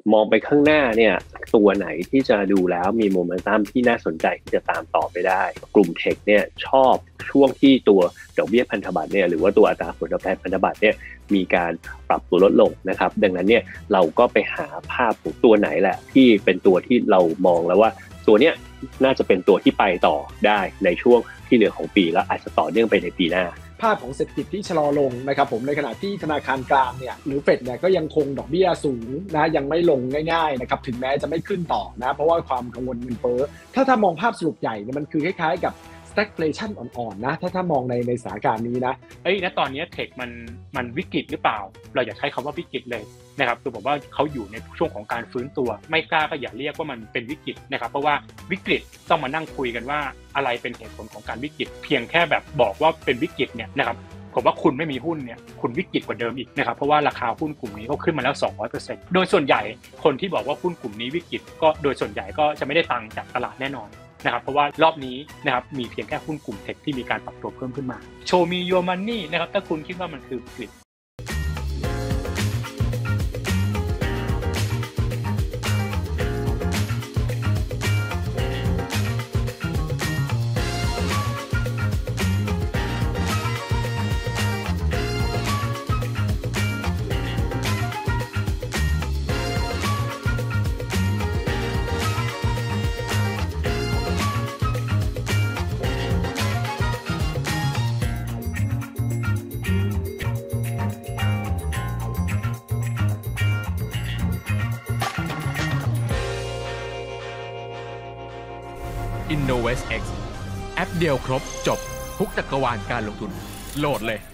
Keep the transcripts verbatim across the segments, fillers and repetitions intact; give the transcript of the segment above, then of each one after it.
มองไปข้างหน้าเนี่ยตัวไหนที่จะดูแล้วมีโมเมนตัมที่น่าสนใจที่จะตามต่อไปได้กลุ่มเทคเนี่ยชอบช่วงที่ตัวดอกเบี้ยพันธบัตรเนี่ยหรือว่าตัวอัตราผลตอบแทนพันธบัตรเนี่ยมีการปรับตัวลดลงนะครับดังนั้นเนี่ยเราก็ไปหาภาพของตัวไหนแหละที่เป็นตัวที่เรามองแล้วว่าตัวเนี้ยน่าจะเป็นตัวที่ไปต่อได้ในช่วงที่เหลือของปีแล้วอาจจะต่อเนื่องไปในปีหน้าภาพของเศรษฐกิจที่ชะลอลงนะครับผมในขณะที่ธนาคารกลางเนี่ยหรือเฟดเนี่ยก็ยังคงดอกเบี้ยสูงนะยังไม่ลงง่ายๆนะครับถึงแม้จะไม่ขึ้นต่อนะเพราะว่าความกังวลเงินเฟ้อถ้าถ้ามองภาพสรุปใหญ่เนี่ยมันคือคล้ายๆกับ stagflation อ่อนๆนะถ้าถ้ามองในในสถานการณ์นี้นะเอ้ยณตอนนี้เทคมันมันวิกฤตหรือเปล่าเราอย่าใช้คำว่าวิกฤตเลยนะครับคือผมว่าเขาอยู่ในช่วงของการฟื้นตัวไม่กล้าก็อย่าเรียกว่ามันเป็นวิกฤตนะครับเพราะว่าวิกฤตต้องมานั่งคุยกันว่าอะไรเป็นเหตุผลของการวิกฤตเพียงแค่แบบบอกว่าเป็นวิกฤตเนี่ยนะครับผมว่าคุณไม่มีหุ้นเนี่ยคุณวิกฤตกว่าเดิมอีกนะครับเพราะว่าราคาหุ้นกลุ่มนี้ก็ขึ้นมาแล้ว สองร้อยเปอร์เซ็นต์ โดยส่วนใหญ่คนที่บอกว่าหุ้นกลุ่มนี้วิกฤตก็โดยส่วนใหญ่ก็จะไม่ได้ตังค์จากตลาดแน่นอนนะครับเพราะว่ารอบนี้นะครับมีเพียงแค่หุ้นกลุ่มเทคที่มีการปรับตัวเพิ่มขึ้นมาโชว์มี your money นะครับถ้าคุณคิดว่ามันคือวิกฤต InnovestX แอปเดียวครบจบทุกจักรวาลการลงทุนโหลดเลย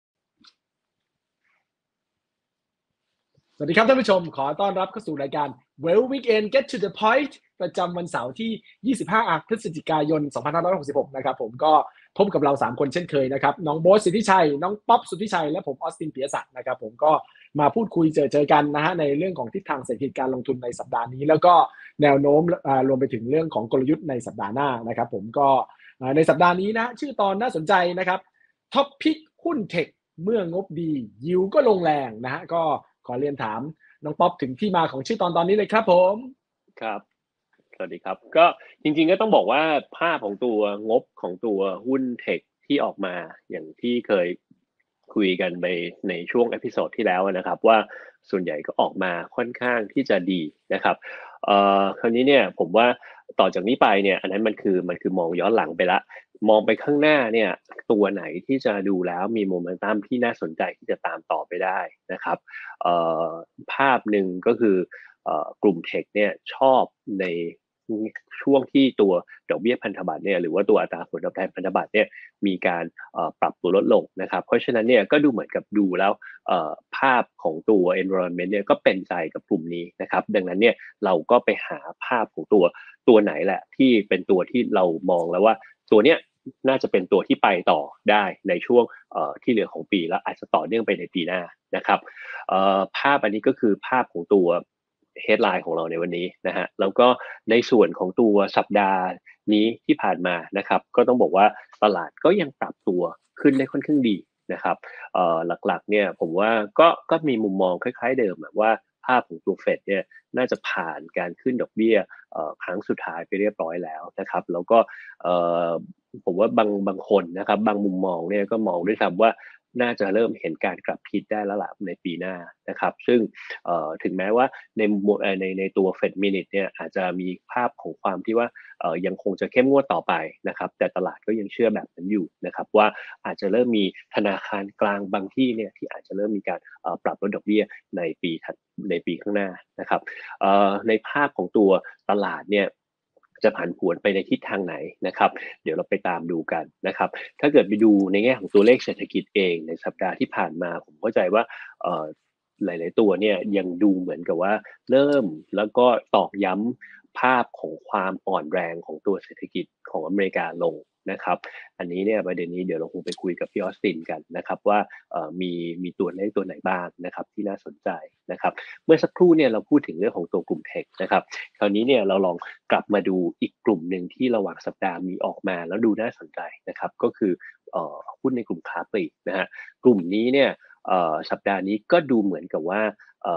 สวัสดีครับท่านผู้ชมขอต้อนรับเข้าสู่รายการ Well Weekend Get to the Point ประจำวันเสาร์ที่ยี่สิบห้าพฤศจิกายนสองพันห้าร้อยหกสิบหกนะครับผมก็พบกับเราสามคนเช่นเคยนะครับน้องโบ๊ทสิทธิชัยน้องป๊อปสุทธิชัยและผมออสตินปิยศักดิ์นะครับผมก็มาพูดคุยเจอเจอกันนะฮะในเรื่องของทิศทางเศรษฐกิจการลงทุนในสัปดาห์นี้แล้วก็แนวโน้มรวมไปถึงเรื่องของกลยุทธ์ในสัปดาห์หน้านะครับผมก็ในสัปดาห์นี้นะชื่อตอนน่าสนใจนะครับท็อปพิกหุ้นเทคเมื่องบดียิวก็ลงแรงนะฮะก็ขอเรียนถามน้องป๊อปถึงที่มาของชื่อตอนตอนนี้เลยครับผมครับสวัสดีครับก็จริงๆก็ต้องบอกว่าภาพของตัวงบของตัวหุ้นเทคที่ออกมาอย่างที่เคยคุยกันไปในช่วงเอพิโซดที่แล้วนะครับว่าส่วนใหญ่ก็ออกมาค่อนข้างที่จะดีนะครับเอ่อคราวนี้เนี่ยผมว่าต่อจากนี้ไปเนี่ยอันนั้นมันคือมันคือมองย้อนหลังไปละมองไปข้างหน้าเนี่ยตัวไหนที่จะดูแล้วมีโมเมนตัมที่น่าสนใจที่จะตามต่อไปได้นะครับเอ่อภาพหนึ่งก็คือกลุ่มเทคเนี่ยชอบในช่วงที่ตัวดอกเบี้ยพันธบัตรเนี่ยหรือว่าตัวอัตราผลตอบแทนพันธบัตรเนี่ยมีการปรับตัวลดลงนะครับเพราะฉะนั้นเนี่ยก็ดูเหมือนกับดูแล้วภาพของตัว environment เนี่ยก็เป็นใจกับกลุ่มนี้นะครับดังนั้นเนี่ยเราก็ไปหาภาพของตัวตัวไหนแหละที่เป็นตัวที่เรามองแล้วว่าตัวเนี้ยน่าจะเป็นตัวที่ไปต่อได้ในช่วงที่เหลือของปีแล้วอาจจะต่อเนื่องไปในปีหน้านะครับภาพอันนี้ก็คือภาพของตัวheadline ของเราในวันนี้นะฮะแล้วก็ในส่วนของตัวสัปดาห์นี้ที่ผ่านมานะครับก็ต้องบอกว่าตลาดก็ยังปรับตัวขึ้นได้ค่อนข้างดีนะครับเอ่อหลักๆเนี่ยผมว่าก็ก็มีมุมมองคล้ายๆเดิมว่าภาพของตัวเฟดเนี่ยน่าจะผ่านการขึ้นดอกเบี้ยเอ่อครั้งสุดท้ายไปเรียบร้อยแล้วนะครับแล้วก็เอ่อผมว่าบางบางคนนะครับบางมุมมองเนี่ยก็มองด้วยซ้ำว่าน่าจะเริ่มเห็นการกลับทิศได้แล้วล่ะในปีหน้านะครับซึ่งถึงแม้ว่าในในในตัว Fed Minute เนี่ยอาจจะมีภาพของความที่ว่ายังคงจะเข้มงวดต่อไปนะครับแต่ตลาดก็ยังเชื่อแบบนั้นอยู่นะครับว่าอาจจะเริ่มมีธนาคารกลางบางที่เนี่ยที่อาจจะเริ่มมีการปรับลดดอกเบี้ยในปีในปีข้างหน้านะครับในภาพของตัวตลาดเนี่ยจะผันผวนไปในทิศทางไหนนะครับเดี๋ยวเราไปตามดูกันนะครับถ้าเกิดไปดูในแง่ของตัวเลขเศรษฐกิจเองในสัปดาห์ที่ผ่านมาผมเข้าใจว่าหลายๆตัวเนี่ยยังดูเหมือนกับว่าเริ่มแล้วก็ตอกย้ำภาพของความอ่อนแรงของตัวเศรษฐกิจของอเมริกาลงนะครับอันนี้เนี่ยประเด็นนี้เดี๋ยวเราคงไปคุยกับพี่ออสตินกันนะครับว่ามีมีตัวเลขตัวไหนบ้างนะครับที่น่าสนใจนะครับเมื่อสักครู่เนี่ยเราพูดถึงเรื่องของตัวกลุ่มเทคนะครับคราวนี้เนี่ยเราลองกลับมาดูอีกกลุ่มหนึ่งที่ระหว่างสัปดาห์มีออกมาแล้วดูน่าสนใจนะครับก็คือหุ้นในกลุ่มค้าปลีกนะฮะกลุ่มนี้เนี่ยสัปดาห์นี้ก็ดูเหมือนกับว่า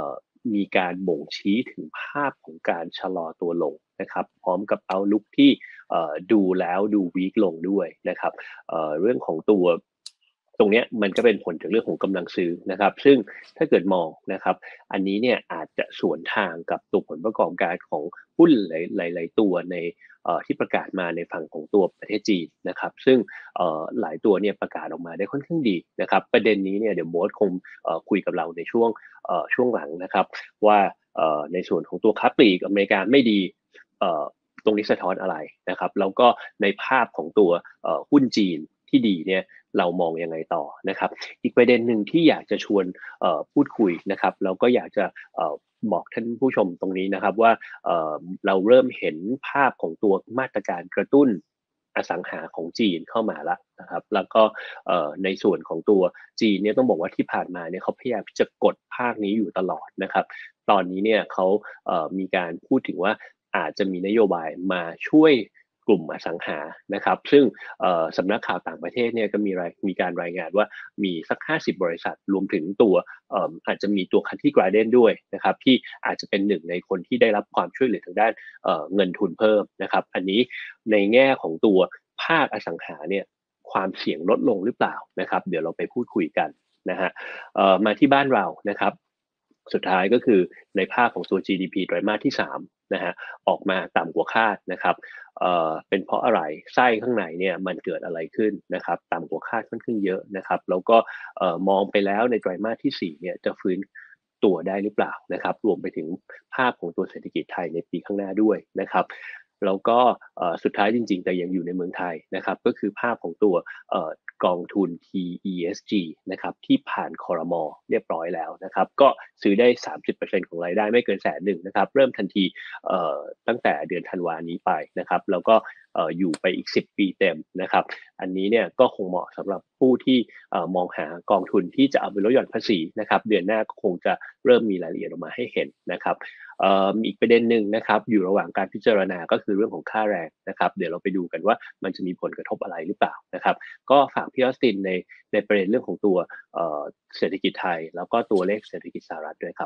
มีการบ่งชี้ถึงภาพของการชะลอตัวลงนะครับพร้อมกับเอาลุกที่ดูแล้วดูวีคลงด้วยนะครับเอ่อเรื่องของตัวตรงนี้มันก็เป็นผลจากเรื่องของกำลังซื้อนะครับซึ่งถ้าเกิดมองนะครับอันนี้เนี่ยอาจจะสวนทางกับตัวผลประกอบการของหุ้นหลายๆตัวในที่ประกาศมาในฝั่งของตัวประเทศจีนนะครับซึ่งหลายตัวเนี่ยประกาศออกมาได้ค่อนข้างดีนะครับประเด็นนี้เนี่ยเดี๋ยวโบ๊ทคงคุยกับเราในช่วงช่วงหลังนะครับว่าในส่วนของตัวค้าปลีกอเมริกาไม่ดีตรงนี้สะท้อนอะไรนะครับแล้วก็ในภาพของตัวหุ้นจีนที่ดีเนี่ยเรามองยังไงต่อนะครับอีกประเด็นหนึ่งที่อยากจะชวนพูดคุยนะครับแล้วก็อยากจะบอกท่านผู้ชมตรงนี้นะครับว่าเราเริ่มเห็นภาพของตัวมาตรการกระตุ้นอสังหาของจีนเข้ามาแล้วนะครับแล้วก็ในส่วนของตัวจีนเนี่ยต้องบอกว่าที่ผ่านมาเนี่ยเขาพยายามที่จะกดภาคนี้อยู่ตลอดนะครับตอนนี้เนี่ยเขามีการพูดถึงว่าอาจจะมีนโยบายมาช่วยกลุ่มอสังหานะครับซึ่งสำนักข่าวต่างประเทศเนี่ยก็มีมีการรายงานว่ามีสักห้าสิบบริษัทรวมถึงตัวอาจจะมีตัวคันที่กราเดนด้วยนะครับที่อาจจะเป็นหนึ่งในคนที่ได้รับความช่วยเหลือทางด้านเงินทุนเพิ่มนะครับอันนี้ในแง่ของตัวภาคอสังหาเนี่ยความเสี่ยงลดลงหรือเปล่านะครับเดี๋ยวเราไปพูดคุยกันนะฮะมาที่บ้านเรานะครับสุดท้ายก็คือในภาคของตัว จี ดี พี ไตรมาสที่สามนะฮะออกมาต่ำกว่าคาดนะครับเอ่อเป็นเพราะอะไรไส้ข้างในเนี่ยมันเกิดอะไรขึ้นนะครับต่ำกว่าคาดค่อนข้างเยอะนะครับแล้วก็เอ่อมองไปแล้วในไตรมาสที่สี่เนี่ยจะฟื้นตัวได้หรือเปล่านะครับรวมไปถึงภาพของตัวเศรษฐกิจไทยในปีข้างหน้าด้วยนะครับแล้วก็สุดท้ายจริงๆแต่ยังอยู่ในเมืองไทยนะครับก็คือภาพของตัวกองทุน ที อี เอส จี นะครับที่ผ่านครม.เรียบร้อยแล้วนะครับก็ซื้อได้ สามสิบเปอร์เซ็นต์ ของรายได้ไม่เกินแสนหนึ่งนะครับเริ่มทันทีตั้งแต่เดือนธันวานี้ไปนะครับแล้วก็อยู่ไปอีกสิบปีเต็มนะครับอันนี้เนี่ยก็คงเหมาะสำหรับผู้ที่มองหากองทุนที่จะเอาไปลดหย่อนภาษีนะครับเดือนหน้าก็คงจะเริ่มมีรายละเอียดออกมาให้เห็นนะครับอีกประเด็นหนึ่งนะครับอยู่ระหว่างการพิจารณาก็คือเรื่องของค่าแรงนะครับเดี๋ยวเราไปดูกันว่ามันจะมีผลกระทบอะไรหรือเปล่านะครับก็ฝากพี่ออสตินในในประเด็นเรื่องของตัวเศรษฐกิจไทยแล้วก็ตัวเลขเศรษฐกิจสหรัฐด้วยครับ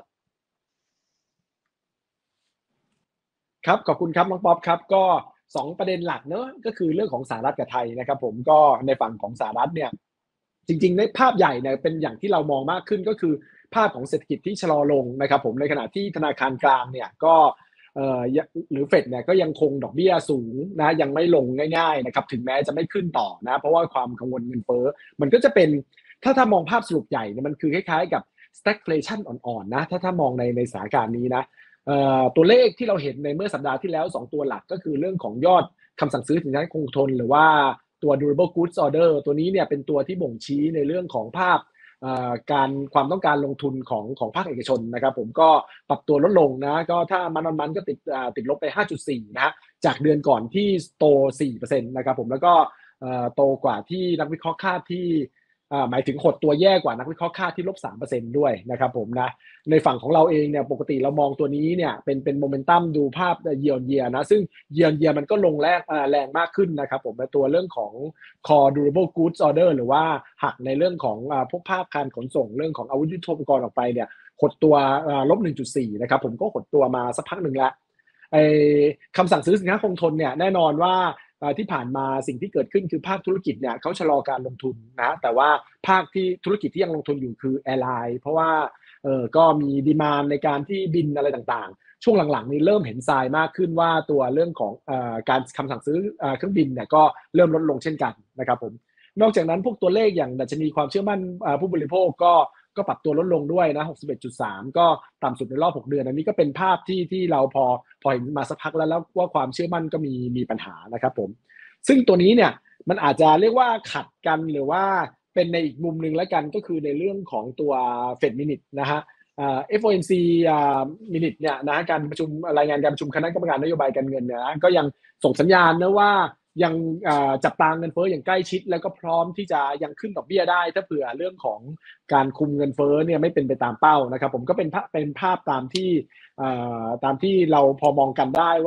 ครับขอบคุณครับน้องป๊อปครับก็สองประเด็นหลักเนอะก็คือเรื่องของสหรัฐกับไทยนะครับผมก็ในฝั่งของสหรัฐเนี่ยจริงๆในภาพใหญ่เนี่ยเป็นอย่างที่เรามองมากขึ้นก็คือภาพของเศรษฐกิจที่ชะลอลงนะครับผมในขณะที่ธนาคารกลางเนี่ยก็เอ่อหรือเฟดเนี่ยก็ยังคงดอกเบี้ยสูงนะยังไม่ลงง่ายๆนะครับถึงแม้จะไม่ขึ้นต่อนะเพราะว่าความกังวลเงินเฟ้อมันก็จะเป็นถ้าถ้ามองภาพสรุปใหญ่เนี่ยมันคือคล้ายๆกับ stagflation อ่อนๆนะถ้าถ้ามองในในสถานการณ์นี้นะตัวเลขที่เราเห็นในเมื่อสัปดาห์ที่แล้วสองตัวหลักก็คือเรื่องของยอดคำสั่งซื้อสินค้าคงทนหรือว่าตัว durable goods order ตัวนี้เนี่ยเป็นตัวที่บ่งชี้ในเรื่องของภาพการความต้องการลงทุนของของภาคเอกชนนะครับผมก็ปรับตัวลดลงนะก็ถ้ามันมันก็ติดติดลบไป ห้าจุดสี่ นะฮะจากเดือนก่อนที่โต สี่เปอร์เซ็นต์ นะครับผมแล้วก็โตกว่าที่นักวิเคราะห์คาดที่หมายถึงหดตัวแย่กว่านักวิเคราะห์คาดที่ลบ สามเปอร์เซ็นต์ ด้วยนะครับผมนะในฝั่งของเราเองเนี่ยปกติเรามองตัวนี้เนี่ยเป็นเป็นโมเมนตัมดูภาพเยียร์เยียร์นะซึ่งเยียร์เยียร์มันก็ลงแรงแรงมากขึ้นนะครับผมในตัวเรื่องของ core durable goods order หรือว่าหักในเรื่องของพวกภาคการขนส่งเรื่องของอาวุธยุทโธปกรณ์ออกไปเนี่ยหดตัวลบ หนึ่งจุดสี่ นะครับผมก็หดตัวมาสักพักหนึ่งแล้วไอ้คำสั่งซื้อสินค้าคงทนเนี่ยแน่นอนว่าที่ผ่านมาสิ่งที่เกิดขึ้นคือภาคธุรกิจเนี่ยเขาชะลอการลงทุนนะแต่ว่าภาคที่ธุรกิจที่ยังลงทุนอยู่คือแอร์ไลน์เพราะว่าเออก็มีดีมานด์ในการที่บินอะไรต่างๆช่วงหลังๆนี้เริ่มเห็นทรายมากขึ้นว่าตัวเรื่องของเอ่อการคำสั่งซื้อเครื่องบินเนี่ยก็เริ่มลดลงเช่นกันนะครับผมนอกจากนั้นพวกตัวเลขอย่างดัชนีความเชื่อมั่นผู้บริโภคก็ก็ปรับตัวลดลงด้วยนะ หกสิบเอ็ดจุดสาม ก็ต่ำสุดในรอบหกเดือนอันนี้ก็เป็นภาพที่ที่เราพอพอเห็นมาสักพักแล้วแล้วว่าความเชื่อมั่นก็มีมีปัญหานะครับผมซึ่งตัวนี้เนี่ยมันอาจจะเรียกว่าขัดกันหรือว่าเป็นในอีกมุมนึงแล้วกันก็คือในเรื่องของตัว Fed Minute นะฮะเอ่อ เอฟ โอ เอ็ม ซี อ่า Minute เนี่ยนะการประชุมรายงานการประชุมคณะกรรมการนโยบายการเงินเนี่ยนะก็ยังส่งสัญญาณนะว่ายังจับตาเงินเฟ้ออย่างใกล้ชิดแล้วก็พร้อมที่จะยังขึ้นดอกเบี้ยได้ถ้าเผื่อเรื่องของการคุมเงินเฟ้อเนี่ยไม่เป็นไปตามเป้านะครับผมก็เป็นเป็นภาพตามที่ตามที่เราพอมองกันได้ว่า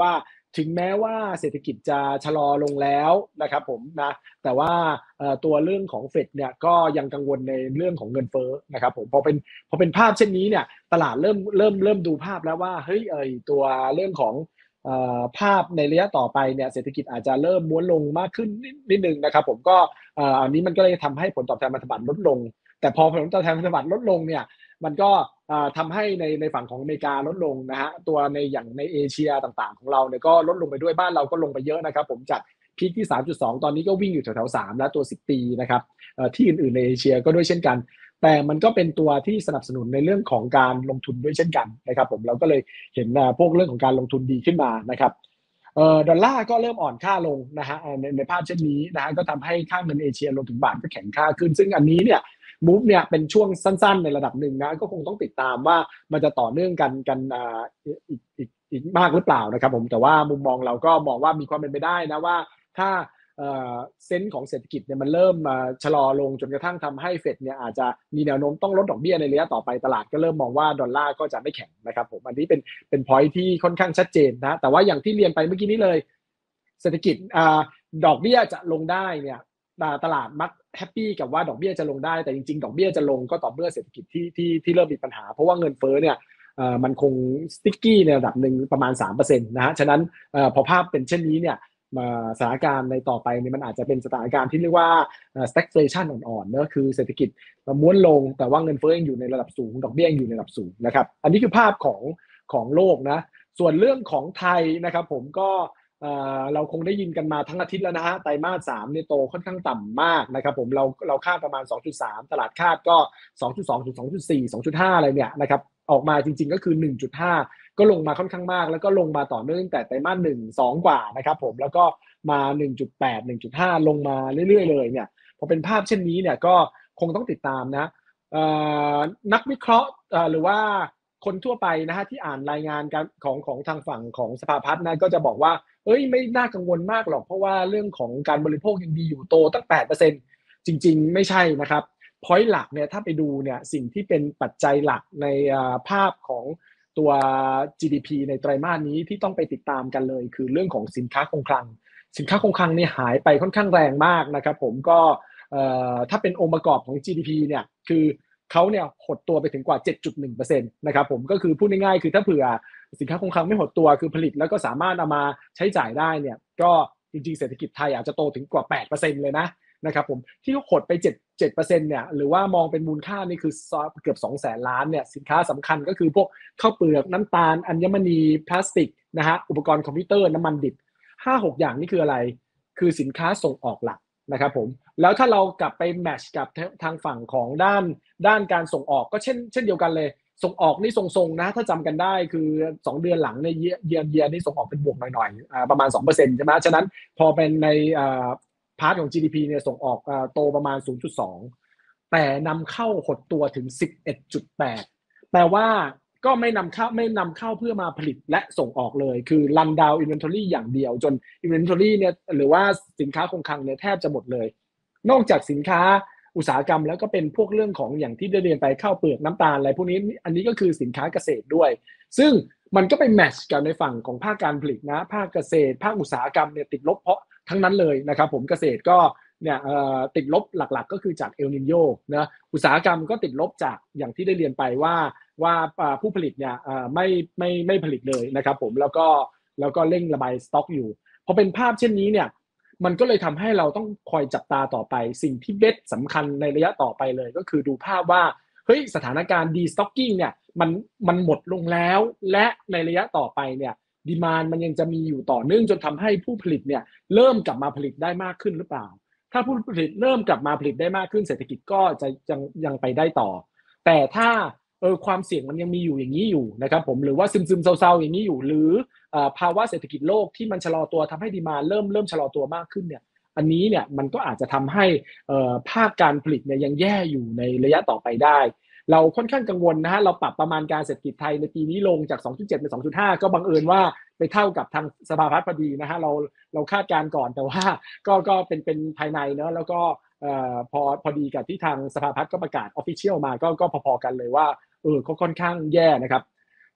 ถึงแม้ว่าเศรษฐกิจจะชะลอลงแล้วนะครับผมนะแต่ว่าตัวเรื่องของเฟดเนี่ยก็ยังกังวลในเรื่องของเงินเฟ้อนะครับผมพอเป็นพอเป็นภาพเช่นนี้เนี่ยตลาดเริ่มเริ่มเริ่มดูภาพแล้วว่าเฮ้ยเออตัวเรื่องของภาพในระยะต่อไปเนี่ยเศรษฐกิจอาจจะเริ่มม้วนลงมากขึ้นนิดนึงนะครับผมก็อันนี้มันก็เลยทำให้ผลตอบแทนพันธบัตรลดลงแต่พอผลตอบแทนพันธบัตรลดลงเนี่ยมันก็ทำให้ในในฝั่งของอเมริกาลดลงนะฮะตัวในอย่างในเอเชียต่างๆของเราเนี่ยก็ลดลงไปด้วยบ้านเราก็ลงไปเยอะนะครับผมจากพีคที่ สามจุดสอง ตอนนี้ก็วิ่งอยู่แถวๆสามแล้วตัวสิบปีนะครับที่อื่นๆในเอเชียก็ด้วยเช่นกันแต่มันก็เป็นตัวที่สนับสนุนในเรื่องของการลงทุนด้วยเช่นกันนะครับผมเราก็เลยเห็นพวกเรื่องของการลงทุนดีขึ้นมานะครับดอลลาร์ก็เริ่มอ่อนค่าลงนะฮะในในภาพเช่นนี้นะฮะก็ทำให้ค่าเงินเอเชียรวมถึงบาทก็แข็งค่าขึ้นซึ่งอันนี้เนี่ยมูฟเนี่ยเป็นช่วงสั้นๆในระดับหนึ่งนะก็คงต้องติดตามว่ามันจะต่อเนื่องกันกันอ่าอีกอีกอีกมากหรือเปล่านะครับผมแต่ว่ามุมมองเราก็มองว่ามีความเป็นไปได้นะว่าถ้าเซนส์ของเศรษฐกิจเนี่ยมันเริ่มชะลอลงจนกระทั่งทำให้เฟดเนี่ยอาจจะมีแนวโน้มต้องลดดอกเบี้ยในระยะต่อไปตลาดก็เริ่มมองว่าดอลลาร์ก็จะไม่แข็งนะครับผมอันนี้เป็นเป็นพอยท์ที่ค่อนข้างชัดเจนนะแต่ว่าอย่างที่เรียนไปเมื่อกี้นี้เลยเศรษฐกิจดอกเบี้ยจะลงได้เนี่ยตลาดมักแฮปปี้กับว่าดอกเบี้ยจะลงได้แต่จริงๆดอกเบี้ยจะลงก็ต่อเมื่อเศรษฐกิจที่ที่ที่เริ่มมีปัญหาเพราะว่าเงินเฟ้อเนี่ยมันคงสติ๊กกี้ในระดับหนึ่งประมาณ สามเปอร์เซ็นต์ นะฮะฉะนั้นพอภาพเป็นเช่นนี้เนี่ยสถานการณ์ในต่อไปเนี่ยมันอาจจะเป็นสถานการณ์ที่เรียกว่า stagflation อ่อนๆเนอะคือเศรษฐกิจม้วนลงแต่ว่าเงินเฟ้อยังอยู่ในระดับสูงดอกเบี้ยยังอยู่ในระดับสูงนะครับอันนี้คือภาพของของโลกนะส่วนเรื่องของไทยนะครับผมก็เราคงได้ยินกันมาทั้งอาทิตย์แล้วนะฮะไตรมาสสามเนี่ยโตค่อนข้างต่ำมากนะครับผมเราเราคาดประมาณ สองจุดสาม ตลาดคาดก็ สองจุดสอง ถึง สองจุดสี่ สองจุดห้า อะไรเนี่ยนะครับออกมาจริงๆก็คือ หนึ่งจุดห้า ก็ลงมาค่อนข้างมากแล้วก็ลงมาต่อเนื่องแต่ไตรมาสหนึ่ง สองกว่านะครับผมแล้วก็มา หนึ่งจุดแปด หนึ่งจุดห้า ลงมาเรื่อยๆเลยเนี่ยพอเป็นภาพเช่นนี้เนี่ยก็คงต้องติดตามนะนักวิเคราะห์หรือว่าคนทั่วไปนะฮะที่อ่านรายงานการของของทางฝั่งของสภาพัฒน์นะก็จะบอกว่าเอ้ยไม่น่ากังวลมากหรอกเพราะว่าเรื่องของการบริโภคยังดีอยู่โตตั้ง แปดเปอร์เซ็นต์ จริงๆไม่ใช่นะครับพอยต์หลักเนี่ยถ้าไปดูเนี่ยสิ่งที่เป็นปัจจัยหลักในภาพของตัว จี ดี พี ในไตรมาสนี้ที่ต้องไปติดตามกันเลยคือเรื่องของสินค้าคงคลังสินค้าคงคลังเนี่ยหายไปค่อนข้างแรงมากนะครับผมก็ถ้าเป็นองค์ประกอบของ จี ดี พี เนี่ยคือเขาเนี่ยหดตัวไปถึงกว่า เจ็ดจุดหนึ่งเปอร์เซ็นต์ นะครับผมก็คือพูดง่ายๆคือถ้าเผื่อสินค้าคงคลังไม่หดตัวคือผลิตแล้วก็สามารถเอามาใช้จ่ายได้เนี่ยก็จริงๆเศรษฐกิจไทยอาจจะโตถึงกว่า แปดเปอร์เซ็นต์ เลยนะนะครับผมที่หดไป7 7%เนี่ยหรือว่ามองเป็นมูลค่านี่คือเกือบ สองแสน ล้านเนี่ยสินค้าสำคัญก็คือพวกข้าวเปลือกน้ำตาลอัญมณีพลาสติกนะฮะอุปกรณ์คอมพิวเตอร์น้ำมันดิบ ห้าหก อย่างนี่คืออะไรคือสินค้าส่งออกหลักนะครับผมแล้วถ้าเรากลับไปแมทช์กับทางฝั่งของด้านด้านการส่งออกก็เช่นเช่นเดียวกันเลยส่งออกนี่ทรงๆนะถ้าจำกันได้คือสองเดือนหลังในเยียร์เยียร์นี่ส่งออกเป็นบวกหน่อยๆอ่าประมาณ สองเปอร์เซ็นต์ ใช่ไหมฉะนั้นพอเป็นในอ่าพาร์ทของ จี ดี พี เนี่ยส่งออกอ่าโตประมาณ ศูนย์จุดสอง แต่นำเข้าหดตัวถึง สิบเอ็ดจุดแปด แปลว่าก็ไม่นำเข้าไม่นำเข้าเพื่อมาผลิตและส่งออกเลยคือรันดาวน์อินเวนทอรี่อย่างเดียวจนอินเวนทอรี่เนี่ยหรือว่าสินค้าคงคลังเนี่ยแทบจะหมดเลยนอกจากสินค้าอุตสาหกรรมแล้วก็เป็นพวกเรื่องของอย่างที่ได้เรียนไปข้าวเปลือกน้ำตาลอะไรพวกนี้อันนี้ก็คือสินค้าเกษตรด้วยซึ่งมันก็ไปแมทช์กันในฝั่งของภาคการผลิตนะภาคเกษตรภาคอุตสาหกรรมเนี่ยติดลบเพราะทั้งนั้นเลยนะครับผมเกษตรก็เนี่ยติดลบหลักๆก็คือจากเอลนิโญนะอุตสาหกรรมก็ติดลบจากอย่างที่ได้เรียนไปว่าว่าผู้ผลิตเนี่ยไม่ไม่ไม่ผลิตเลยนะครับผมแล้วก็แล้วก็เร่งระบายสต็อกอยู่พอเป็นภาพเช่นนี้เนี่ยมันก็เลยทำให้เราต้องคอยจับตาต่อไปสิ่งที่เบสสำคัญในระยะต่อไปเลยก็คือดูภาพว่าเฮ้ยสถานการณ์ดีสต็อกกิ้งเนี่ยมันมันหมดลงแล้วและในระยะต่อไปเนี่ยดีมานด์มันยังจะมีอยู่ต่อเนื่องจนทำให้ผู้ผลิตเนี่ยเริ่มกลับมาผลิตได้มากขึ้นหรือเปล่าถ้าผู้ผลิตเริ่มกลับมาผลิตได้มากขึ้นเศรษฐกิจก็จะยังยังไปได้ต่อแต่ถ้าเออความเสี่ยงมันยังมีอยู่อย่างนี้อยู่นะครับผมหรือว่าซึมๆเศร้าๆอย่างนี้อยู่หรือภาวะเศรษฐกิจโลกที่มันชะลอตัวทำให้ดีมานด์เริ่มเริ่มชะลอตัวมากขึ้นเนี่ยอันนี้เนี่ยมันก็อาจจะทำให้ภาคการผลิตเนี่ยยังแย่อยู่ในระยะต่อไปได้เราค่อนข้างกังวลนะฮะเราปรับประมาณการเศรษฐกิจไทยในปีนี้ลงจาก สองจุดเจ็ด เป็น สองจุดห้า ก็บังเอิญว่าไปเท่ากับทางสภาพัฒน์พอดีนะฮะเราเราคาดการณ์ก่อนแต่ว่าก็ก็เป็นเป็นภายในเนอะแล้วก็เอ่อพอพอดีกับที่ทางสภาพัฒน์ก็ประกาศ official มาก็ก็พอๆกันเลยว่าเออก็ค่อนข้างแย่นะครับ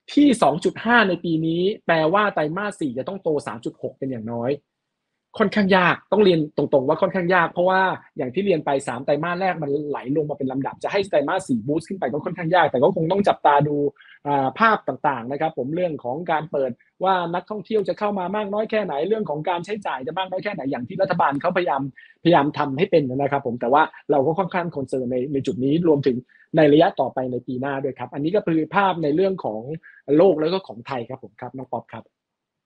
ที่ สองจุดห้า ในปีนี้แปลว่าไตรมาสสี่จะต้องโต สามจุดหก เป็นอย่างน้อยค่อนข้างยากต้องเรียนตรงๆว่าค่อนข้างยากเพราะว่าอย่างที่เรียนไปสามไตรมาสแรกมันไหลลงมาเป็นลำดับจะให้ไตรมาสสี่บูสต์ขึ้นไปก็ค่อนข้างยากแต่ก็คงต้องจับตาดูภาพต่างๆนะครับผมเรื่องของการเปิดว่านักท่องเที่ยวจะเข้ามามากน้อยแค่ไหนเรื่องของการใช้จ่ายจะมากน้อยแค่ไหนอย่างที่รัฐบาลเขาพยายามพยายามทำให้เป็นนะครับผมแต่ว่าเราก็ค่อนข้างคอนเซิร์นในในจุดนี้รวมถึงในระยะต่อไปในปีหน้าด้วยครับอันนี้ก็คือภาพในเรื่องของโลกแล้วก็ของไทยครับผมครับน้องป๊อปครับ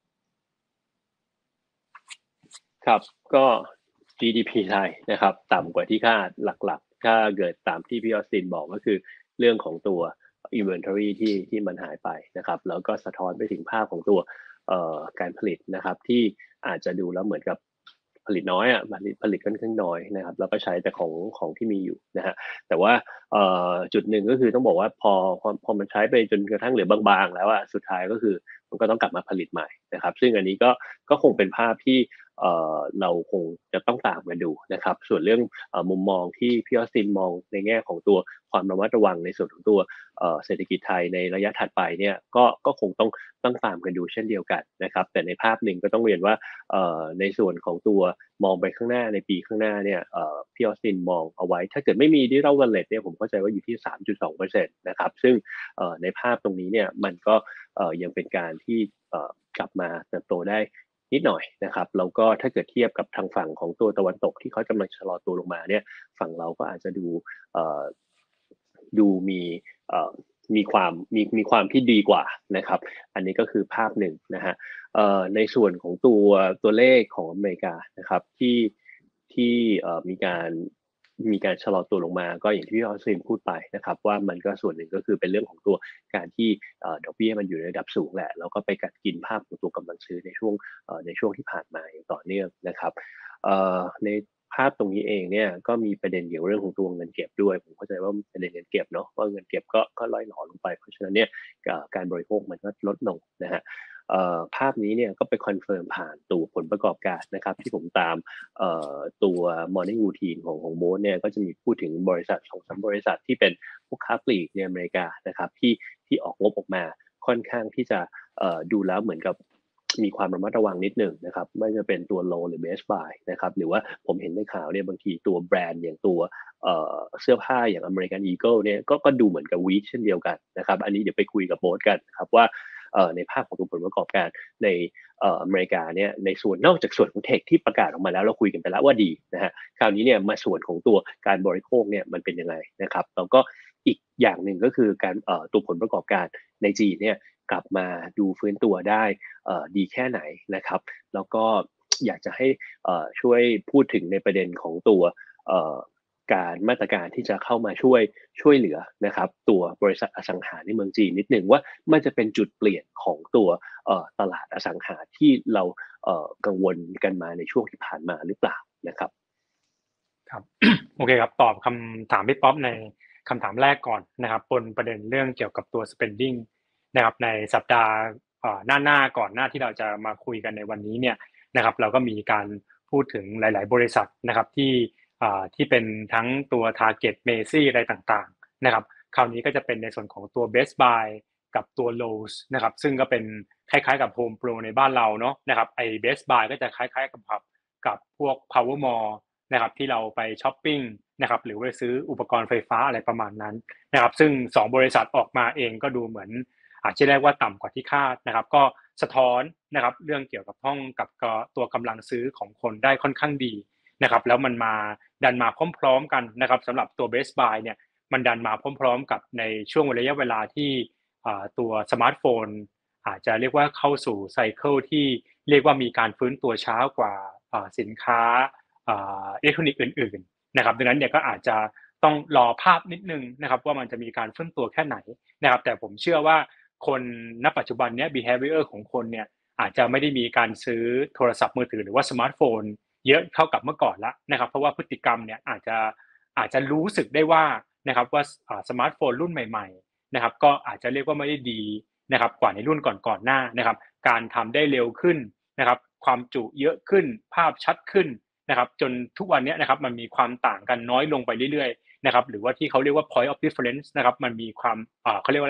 ครับก็ จี ดี พี ไทยนะครับต่ำกว่าที่คาดหลักๆถ้าเกิดตามที่พี่ออสตินบอกก็คือเรื่องของตัว inventory ที่ที่มันหายไปนะครับแล้วก็สะท้อนไปถึงภาพของตัวเอ่อการผลิตนะครับที่อาจจะดูแล้วเหมือนกับผลิตน้อยอ่ะผลิตผลิตค่อนข้างน้อยนะครับแล้วก็ใช้แต่ของของที่มีอยู่นะฮะแต่ว่าเอ่อจุดหนึ่งก็คือต้องบอกว่าพอพอพอมันใช้ไปจนกระทั่งเหลือบางๆแล้วอ่ะสุดท้ายก็คือมันก็ต้องกลับมาผลิตใหม่นะครับซึ่งอันนี้ก็ก็คงเป็นภาพที่เอ่อเราคงจะต้องตามกันดูนะครับส่วนเรื่องเอ่อมุมมองที่พี่ออสตินมองในแง่ของตัวความระมัดระวังในส่วนของตัวเอ่อเศรษฐกิจไทยในระยะถัดไปเนี่ยก็ก็คงต้องต้องตามกันดูเช่นเดียวกันนะครับแต่ในภาพหนึ่งก็ต้องเรียนว่าเอ่อในส่วนของตัวมองไปข้างหน้าในปีข้างหน้าเนี่ยเอ่อพี่ออสตินมองเอาไว้ถ้าเกิดไม่มีดิจิทัลวอลเล็ตเนี่ยผมเข้าใจว่าอยู่ที่ สามจุดสองเปอร์เซ็นต์ นะครับซึ่งเอ่อในภาพตรงนี้เนี่ยมันก็เอ่อยังเป็นการที่เอ่อกลับมาเติบโตได้นิดหน่อยนะครับแล้วก็ถ้าเกิดเทียบกับทางฝั่งของตัวตะวันตกที่เขากำลังชะลอตัวลงมาเนี่ยฝั่งเราก็อาจจะดูเอ่อดูมีเอ่อมีความมีมีความที่ดีกว่านะครับอันนี้ก็คือภาพหนึ่งนะฮะเอ่อในส่วนของตัวตัวเลขของอเมริกานะครับที่ที่เอ่อมีการมีการชะลอตัวลงมาก็อย่างที่พี่ออสซินพูดไปนะครับว่ามันก็ส่วนหนึ่งก็คือเป็นเรื่องของตัวการที่ดอกเบี้ยมันอยู่ในระดับสูงแหละแล้วก็ไปกัดกินภาพของตัวกำลังซื้อในช่วงในช่วงที่ผ่านมาอย่างต่อเนื่องนะครับในภาพตรงนี้เองเนี่ยก็มีประเด็นเกี่ยวเรื่องของตัวเงินเก็บด้วยผมเข้าใจว่าประเด็นเงินเก็บเนาะว่าเงินเก็บก็ก็ล่อยหลอลงไปเพราะฉะนั้นเนี่ยการบริโภคมันก็ลดลงนะฮะภาพนี้เนี่ยก็ไปคอนเฟิร์มผ่านตัวผลประกอบการนะครับที่ผมตามตัว Morning Routine ของของโบ๊ทเนี่ยก็จะมีพูดถึงบริษัทสองสามบริษัทที่เป็นพวกค้าปลีกในอเมริกานะครับที่ที่ออกงบออกมาค่อนข้างที่จะดูแล้วเหมือนกับมีความระมัดระวังนิดหนึ่งนะครับไม่ว่าจะเป็นตัว low หรือ best buy นะครับหรือว่าผมเห็นในข่าวเนี่ยบางทีตัวแบรนด์อย่างตัวเสื้อผ้าอย่าง American Eagle เนี่ยก็ก็ดูเหมือนกับ weak เช่นเดียวกันนะครับอันนี้เดี๋ยวไปคุยกับโบ๊ทกันนะครับว่าในภาพของตัวผลประกอบการในอเมริกาเนี่ยในส่วนนอกจากส่วนของเทคที่ประกาศออกมาแล้วเราคุยกันไปแล้วว่าดีนะฮะคราวนี้เนี่ยมาส่วนของตัวการบริโภคเนี่ยมันเป็นยังไงนะครับแล้วก็อีกอย่างหนึ่งก็คือการตัวผลประกอบการในจีนเนี่ยกลับมาดูฟื้นตัวได้ดีแค่ไหนนะครับแล้วก็อยากจะให้ช่วยพูดถึงในประเด็นของตัวการมาตรการที่จะเข้ามาช่วยช่วยเหลือนะครับตัวบริษัทอสังหาในเมืองจีนนิดหนึ่งว่ามันจะเป็นจุดเปลี่ยนของตัวตลาดอสังหาที่เรากังวลกันมาในช่วงที่ผ่านมาหรือเปล่านะครับครับ โอเคครับตอบคำถามพี่ป๊อปในคำถามแรกก่อนนะครับบนประเด็นเรื่องเกี่ยวกับตัว spending นะครับในสัปดาห์หน้าหน้าก่อนหน้าที่เราจะมาคุยกันในวันนี้เนี่ยนะครับเราก็มีการพูดถึงหลายๆบริษัทนะครับที่ที่เป็นทั้งตัว Target Macy อะไรต่างๆนะครับคราวนี้ก็จะเป็นในส่วนของตัว Best Buy กับตัว Lowe's นะครับซึ่งก็เป็นคล้ายๆกับ Home Pro ในบ้านเราเนาะนะครับไอ้ Best Buy ก็จะคล้ายๆกับกับพวก Power Mall นะครับที่เราไปช้อปปิ้งนะครับหรือว่าซื้ออุปกรณ์ไฟฟ้าอะไรประมาณนั้นนะครับซึ่งสองบริษัทออกมาเองก็ดูเหมือนอาจจะเรียกว่าต่ำกว่าที่คาดนะครับก็สะท้อนนะครับเรื่องเกี่ยวกับห้องกับตัวกำลังซื้อของคนได้ค่อนข้างดีนะครับแล้วมันมาดันมาพร้อมๆกันนะครับสำหรับตัว Best Buy เนี่ยมันดันมาพร้อมๆกับในช่วงระยะเวลาที่ตัวสมาร์ทโฟนอาจจะเรียกว่าเข้าสู่ไซเคิลที่เรียกว่ามีการฟื้นตัวช้ากว่าสินค้าอิเล็กทรอนิกส์อื่นๆนะครับดังนั้นเนี่ยก็อาจจะต้องรอภาพนิดนึงนะครับว่ามันจะมีการฟื้นตัวแค่ไหนนะครับแต่ผมเชื่อว่าคนณปัจจุบันเนี้ย behavior ของคนเนี่ยอาจจะไม่ได้มีการซื้อโทรศัพท์มือถือหรือว่าสมาร์ทโฟนเยอะเท่ากับเมื่อก่อนแล้วนะครับเพราะว่าพฤติกรรมเนี่ยอาจจะอาจจะรู้สึกได้ว่านะครับว่าสมาร์ทโฟนรุ่นใหม่ๆนะครับก็อาจจะเรียกว่าไม่ได้ดีนะครับกว่าในรุ่นก่อนๆหน้านะครับการทำได้เร็วขึ้นนะครับความจุเยอะขึ้นภาพชัดขึ้นนะครับจนทุกวันนี้นะครับมันมีความต่างกันน้อยลงไปเรื่อยๆนะครับหรือว่าที่เขาเรียกว่า point of difference นะครับมันมีความเขาเรียกว่าอะไร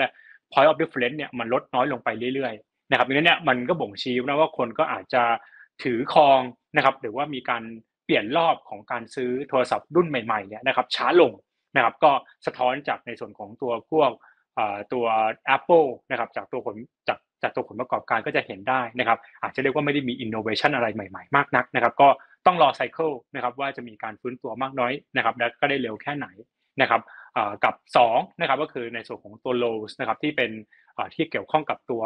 point of difference เนี่ยมันลดน้อยลงไปเรื่อยๆนะครับดังนั้นเนี่ยมันก็บ่งชี้นะว่าคนก็อาจจะถือครองนะครับหรือว่ามีการเปลี่ยนรอบของการซื้อโทรศัพท์รุ่นใหม่ๆเนี่ยนะครับช้าลงนะครับก็สะท้อนจากในส่วนของตัวพวกตัว Apple นะครับจากตัวผลจากจากตัวผลประกอบการก็จะเห็นได้นะครับอาจจะเรียกว่าไม่ได้มี innovation อะไรใหม่ๆมากนักนะครับก็ต้องรอไซเคิลนะครับว่าจะมีการฟื้นตัวมากน้อยนะครับและก็ได้เร็วแค่ไหนนะครับกับสองนะครับก็คือในส่วนของตัว Lowe's นะครับที่เป็นที่เกี่ยวข้องกับตัว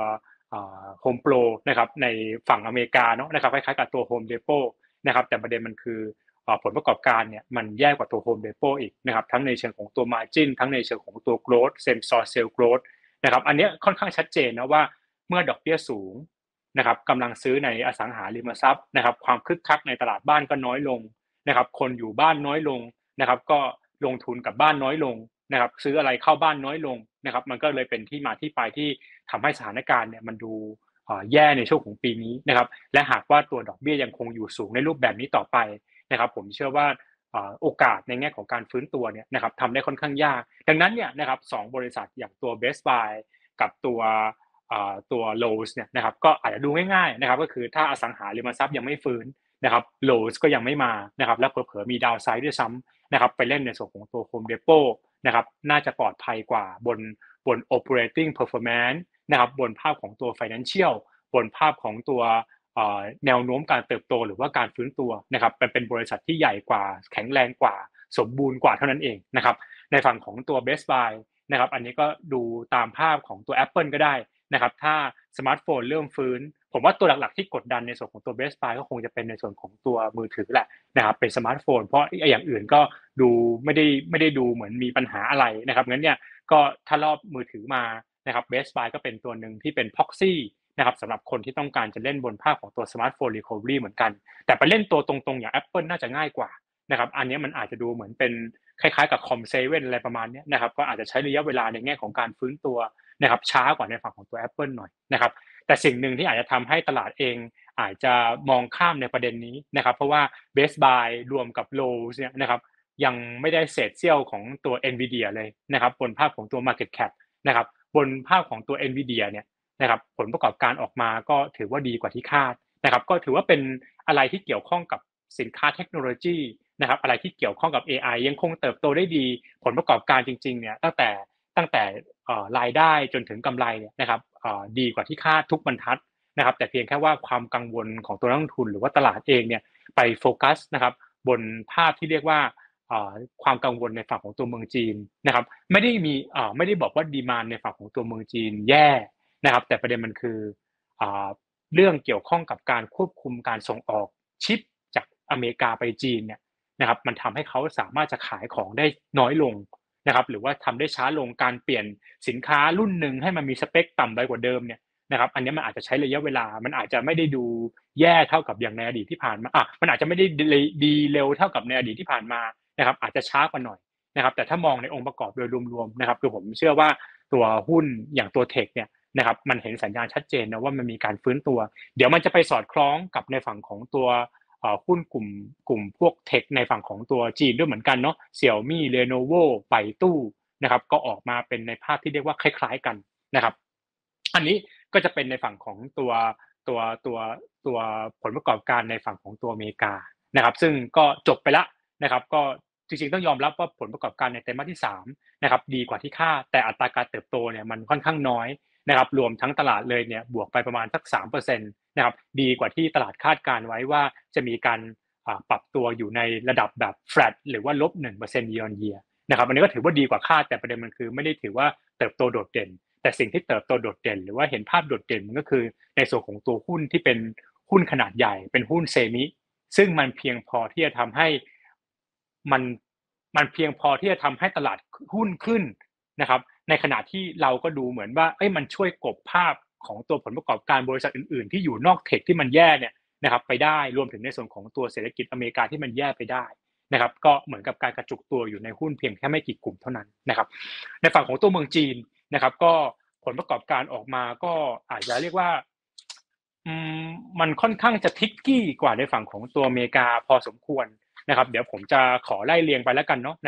Home Pro นะครับในฝั่งอเมริกาเนาะนะครับคล้ายๆกับตัว Home Depot นะครับแต่ประเด็นมันคือผลประกอบการเนี่ยมันแย่กว่าตัว Home Depot อีกนะครับทั้งในเชิงของตัว margin ทั้งในเชิงของตัว growth same store sale growth นะครับอันนี้ค่อนข้างชัดเจนนะว่าเมื่อดอกเบี้ยสูงนะครับกำลังซื้อในอสังหาริมทรัพย์นะครับความคึกคักในตลาดบ้านก็น้อยลงนะครับคนอยู่บ้านน้อยลงนะครับก็ลงทุนกับบ้านน้อยลงนะครับซื้ออะไรเข้าบ้านน้อยลงนะครับมันก็เลยเป็นที่มาที่ไปที่ทำให้สถานการณ์เนี่ยมันดูแย่ในช่วงของปีนี้นะครับและหากว่าตัวดอกเบี้ยยังคงอยู่สูงในรูปแบบนี้ต่อไปนะครับผมเชื่อว่าโอกาสในแง่ของการฟื้นตัวเนี่ยนะครับทำได้ค่อนข้างยากดังนั้นเนี่ยนะครับสองบริษัทอย่างตัว Best Buy กับตัวตัว Lowe's เนี่ยนะครับก็อาจจะดูง่ายๆนะครับก็คือถ้าอสังหาริมทรัพย์ยังไม่ฟื้นนะครับ Lowe's ก็ยังไม่มานะครับและเผลอๆมีดาวไซด์ด้วยซ้ำนะครับไปเล่นในส่วนของตัว Home Depot นะครับน่าจะปลอดภัยกว่าบนบน operating performance นะครับบนภาพของตัว financial บนภาพของตัวแนวโน้มการเติบโตหรือว่าการฟื้นตัวนะครับเป็นเป็นบริษัทที่ใหญ่กว่าแข็งแรงกว่าสมบูรณ์กว่าเท่านั้นเองนะครับในฝั่งของตัว Best Buy นะครับอันนี้ก็ดูตามภาพของตัว Apple ก็ได้นะครับถ้าสมาร์ทโฟนเริ่มฟื้นผมว่าตัวหลักๆที่กดดันในส่วนของตัว Best Buy ก็คงจะเป็นในส่วนของตัวมือถือแหละนะครับเป็นสมาร์ทโฟนเพราะอย่างอื่นก็ดูไม่ได้ไม่ได้ดูเหมือนมีปัญหาอะไรนะครับงั้นเนี่ยก็ถ้ารอบมือถือมานะครับ Best Buy ก็เป็นตัวหนึ่งที่เป็น proxyนะครับสำหรับคนที่ต้องการจะเล่นบนภาพของตัวสมาร์ทโฟน recovery เหมือนกันแต่ไปเล่นตัวตรงๆอย่าง Apple น่าจะง่ายกว่านะครับอันนี้มันอาจจะดูเหมือนเป็นคล้ายๆกับ Com เซเว่นอะไรประมาณนี้นะครับก็อาจจะใช้ระยะเวลาในแง่ของการฟื้นตัวนะครับช้ากว่าในฝั่งของตัว Apple หน่อยนะครับแต่สิ่งหนึ่งที่อาจจะทำให้ตลาดเองอาจจะมองข้ามในประเด็นนี้นะครับเพราะว่า Best Buy รวมกับ Lowe's เนี่ยนะครับยังไม่ได้เศษเสี้ยวของตัว Nvidia เลยนะครับบนภาพของตัว market cap นะครับบนภาพของตัว Nvidia เนี่ยนะครับผลประกอบการออกมาก็ถือว่าดีกว่าที่คาดนะครับก็ถือว่าเป็นอะไรที่เกี่ยวข้องกับสินค้าเทคโนโลยีนะครับอะไรที่เกี่ยวข้องกับ เอ ไอ ยังคงเติบโตได้ดีผลประกอบการจริงๆเนี่ยตั้งแต่ตั้งแต่รายได้จนถึงกำไรเนี่ยนะครับดีกว่าที่คาดทุกบรรทัดนะครับแต่เพียงแค่ว่าความกังวลของตัวนักลงทุนหรือว่าตลาดเองเนี่ยไปโฟกัสนะครับบนภาพที่เรียกว่าความกังวลในฝั่งของตัวเมืองจีนนะครับไม่ได้มีไม่ได้บอกว่าดีมานด์ในฝั่งของตัวเมืองจีนแย่นะครับแต่ประเด็นมันคือเรื่องเกี่ยวข้องกับการควบคุมการส่งออกชิปจากอเมริกาไปจีนเนี่ยนะครับมันทำให้เขาสามารถจะขายของได้น้อยลงนะครับหรือว่าทำได้ช้าลงการเปลี่ยนสินค้ารุ่นหนึ่งให้มันมีสเปคต่ำไปกว่าเดิมเนี่ยนะครับอันนี้มันอาจจะใช้ระยะเวลามันอาจจะไม่ได้ดูแย่เท่ากับอย่างในอดีตที่ผ่านมาอ่ะมันอาจจะไม่ได้ดีเร็วเท่ากับในอดีตที่ผ่านมานะครับอาจจะช้ากว่าหน่อยนะครับแต่ถ้ามองในองค์ประกอบโดยรวมๆนะครับคือผมเชื่อว่าตัวหุ้นอย่างตัวเทคเนี่ยนะครับมันเห็นสัญญาณชัดเจนนะว่ามันมีการฟื้นตัวเดี๋ยวมันจะไปสอดคล้องกับในฝั่งของตัวหุ้นกลุ่มกลุ่มพวกเทคในฝั่งของตัวจีนด้วยเหมือนกันเนาะ Xiaomi Lenovo ไปตู้นะครับก็ออกมาเป็นในภาพที่เรียกว่าคล้ายๆกันนะครับอันนี้ก็จะเป็นในฝั่งของตัวตัวตัวตัวผลประกอบการในฝั่งของตัวอเมริกานะครับซึ่งก็จบไปละนะครับก็จริงๆต้องยอมรับว่าผลประกอบการในไตรมาสที่สามนะครับดีกว่าที่คาดแต่อัตราการเติบโตเนี่ยมันค่อนข้างน้อยนะครับรวมทั้งตลาดเลยเนี่ยบวกไปประมาณสัก สามเปอร์เซ็นต์ นะครับดีกว่าที่ตลาดคาดการไว้ว่าจะมีการปรับตัวอยู่ในระดับแบบ flat หรือว่า ลบหนึ่งเปอร์เซ็นต์ year on year นะครับอันนี้ก็ถือว่าดีกว่าคาดแต่ประเด็นมันคือไม่ได้ถือว่าเติบโตโดดเด่นแต่สิ่งที่เติบโตโดดเด่นหรือว่าเห็นภาพโดดเด่นมันก็คือในส่วนของตัวหุ้นที่เป็นหุ้นขนาดใหญ่เป็นหุ้นเซมิซึ่งมันเพียงพอที่จะทำให้มันมันเพียงพอที่จะทำให้ตลาดหุ้นขึ้นนะครับในขณะที่เราก็ดูเหมือนว่าเอ้ยมันช่วยกลบภาพของตัวผลประกอบการบริษัทอื่นๆที่อยู่นอกเทคที่มันแย่เนี่ยนะครับไปได้รวมถึงในส่วนของตัวเศรษฐกิจอเมริกาที่มันแย่ไปได้นะครับก็เหมือนกับการกระจุกตัวอยู่ในหุ้นเพียงแค่ไม่กี่กลุ่มเท่านั้นนะครับในฝั่งของตัวเมืองจีนนะครับก็ผลประกอบการออกมาก็อาจจะเรียกว่าอืมมันค่อนข้างจะทิกกี้กว่าในฝั่งของตัวอเมริกาพอสมควรนะครับเดี๋ยวผมจะขอไล่เรียงไปแล้วกันเนาะนะครับ